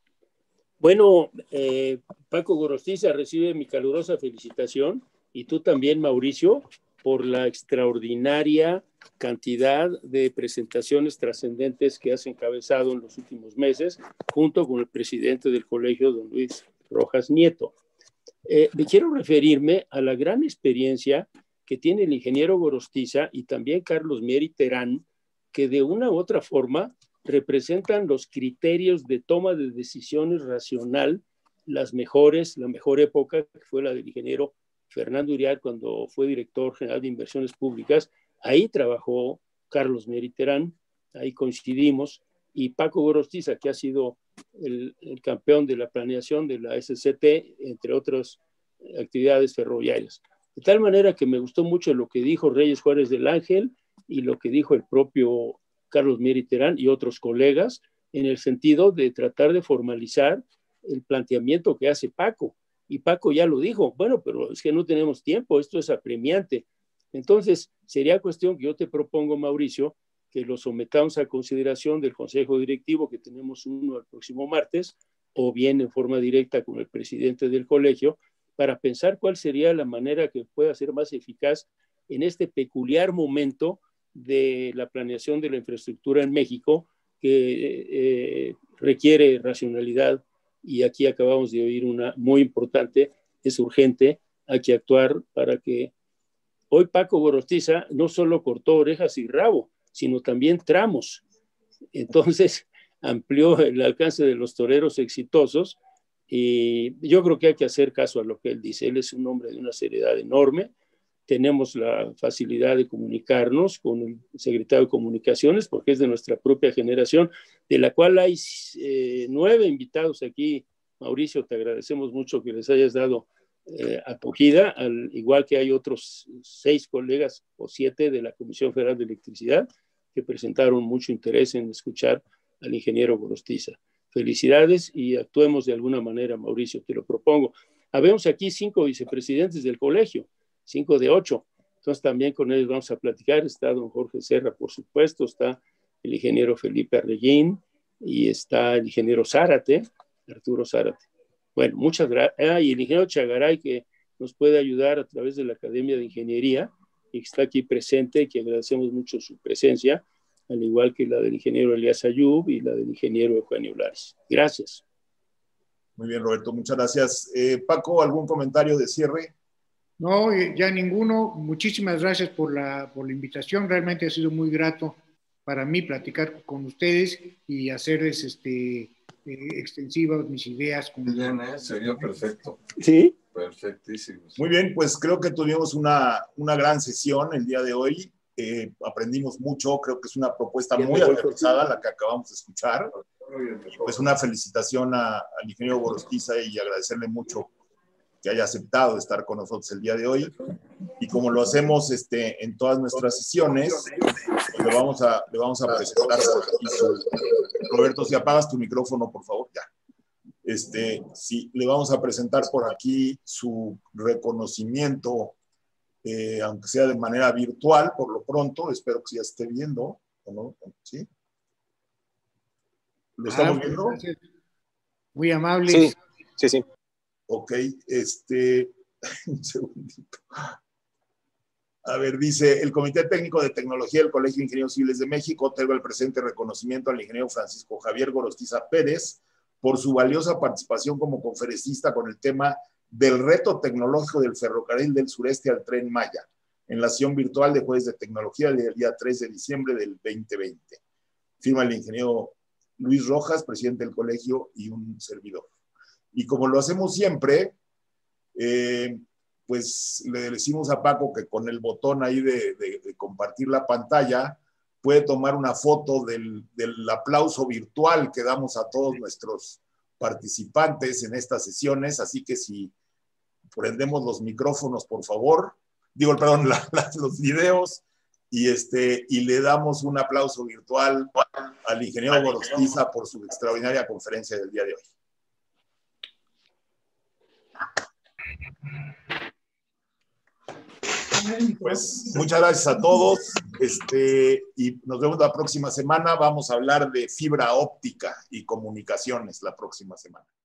Bueno, eh, Paco Gorostiza recibe mi calurosa felicitación, y tú también, Mauricio, por la extraordinaria cantidad de presentaciones trascendentes que has encabezado en los últimos meses, junto con el presidente del colegio, don Luis Rojas Nieto. Eh, quiero referirme a la gran experiencia que tiene el ingeniero Gorostiza y también Carlos Mier y Terán, que de una u otra forma representan los criterios de toma de decisiones racional, las mejores, la mejor época, que fue la del ingeniero Fernando Uriart cuando fue director general de inversiones públicas. Ahí trabajó Carlos Mier y Terán, ahí coincidimos, y Paco Gorostiza, que ha sido el, el campeón de la planeación de la S C T, entre otras actividades ferroviarias. De tal manera que me gustó mucho lo que dijo Reyes Juárez del Ángel y lo que dijo el propio Carlos Mier y Terán y otros colegas, en el sentido de tratar de formalizar el planteamiento que hace Paco. Y Paco ya lo dijo, bueno, pero es que no tenemos tiempo, esto es apremiante. Entonces, sería cuestión que yo te propongo, Mauricio, que lo sometamos a consideración del Consejo Directivo, que tenemos uno el próximo martes, o bien en forma directa con el presidente del colegio, para pensar cuál sería la manera que pueda ser más eficaz en este peculiar momento de la planeación de la infraestructura en México, que eh, requiere racionalidad, y aquí acabamos de oír una muy importante, es urgente, hay que actuar para que hoy Paco Gorostiza no solo cortó orejas y rabo, sino también tramos. Entonces amplió el alcance de los toreros exitosos, y yo creo que hay que hacer caso a lo que él dice. Él es un hombre de una seriedad enorme. Tenemos la facilidad de comunicarnos con el secretario de Comunicaciones, porque es de nuestra propia generación, de la cual hay eh, nueve invitados aquí. Mauricio, te agradecemos mucho que les hayas dado eh, acogida, al igual que hay otros seis colegas o siete de la Comisión Federal de Electricidad que presentaron mucho interés en escuchar al ingeniero Gorostiza. Felicidades y actuemos de alguna manera, Mauricio, te lo propongo. Habemos aquí cinco vicepresidentes del colegio, cinco de ocho. Entonces también con ellos vamos a platicar. Está don Jorge Serra, por supuesto, está el ingeniero Felipe Arreguín y está el ingeniero Zárate, Arturo Zárate. Bueno, muchas gracias. Ah, y el ingeniero Chagaray, que nos puede ayudar a través de la Academia de Ingeniería y que está aquí presente, y que agradecemos mucho su presencia, al igual que la del ingeniero Elías Ayub y la del ingeniero Eugenio Lares. Gracias. Muy bien, Roberto, muchas gracias. Eh, Paco, ¿algún comentario de cierre? No, ya ninguno. Muchísimas gracias por la, por la invitación. Realmente ha sido muy grato para mí platicar con ustedes y hacerles este, eh, extensivas mis ideas. Con... Bien, ¿eh? Sería perfecto. Sí. Perfectísimo. Muy bien, pues creo que tuvimos una, una gran sesión el día de hoy. Eh, aprendimos mucho, creo que es una propuesta muy aterrizada la que acabamos de escuchar. Pues una felicitación a, al ingeniero Gorostiza y agradecerle mucho que haya aceptado estar con nosotros el día de hoy. Y como lo hacemos este, en todas nuestras sesiones, pues le, vamos a, le vamos a presentar por aquí su... Roberto, si apagas tu micrófono, por favor, ya. Este, sí, le vamos a presentar por aquí su reconocimiento, eh, aunque sea de manera virtual, por lo pronto. Espero que ya esté viendo, ¿o no? ¿Sí? ¿Lo estamos ah, viendo? Gracias. Muy amable. Sí, sí, sí. Ok, este, un segundito. A ver, dice, el Comité Técnico de Tecnología del Colegio de Ingenieros Civiles de México otorga el presente reconocimiento al ingeniero Francisco Javier Gorostiza Pérez por su valiosa participación como conferencista con el tema del reto tecnológico del ferrocarril del sureste al Tren Maya, en la sesión virtual de Jueves de Tecnología del día tres de diciembre del veinte veinte. Firma el ingeniero Luis Rojas, presidente del colegio, y un servidor. Y como lo hacemos siempre, eh, pues le decimos a Paco que con el botón ahí de, de, de compartir la pantalla puede tomar una foto del, del aplauso virtual que damos a todos nuestros participantes en estas sesiones. Así que si prendemos los micrófonos, por favor, digo, perdón, la, la, los videos, y, este, y le damos un aplauso virtual al ingeniero Gorostiza por su extraordinaria conferencia del día de hoy. Pues muchas gracias a todos, este, y nos vemos la próxima semana. Vamos a hablar de fibra óptica y comunicaciones la próxima semana.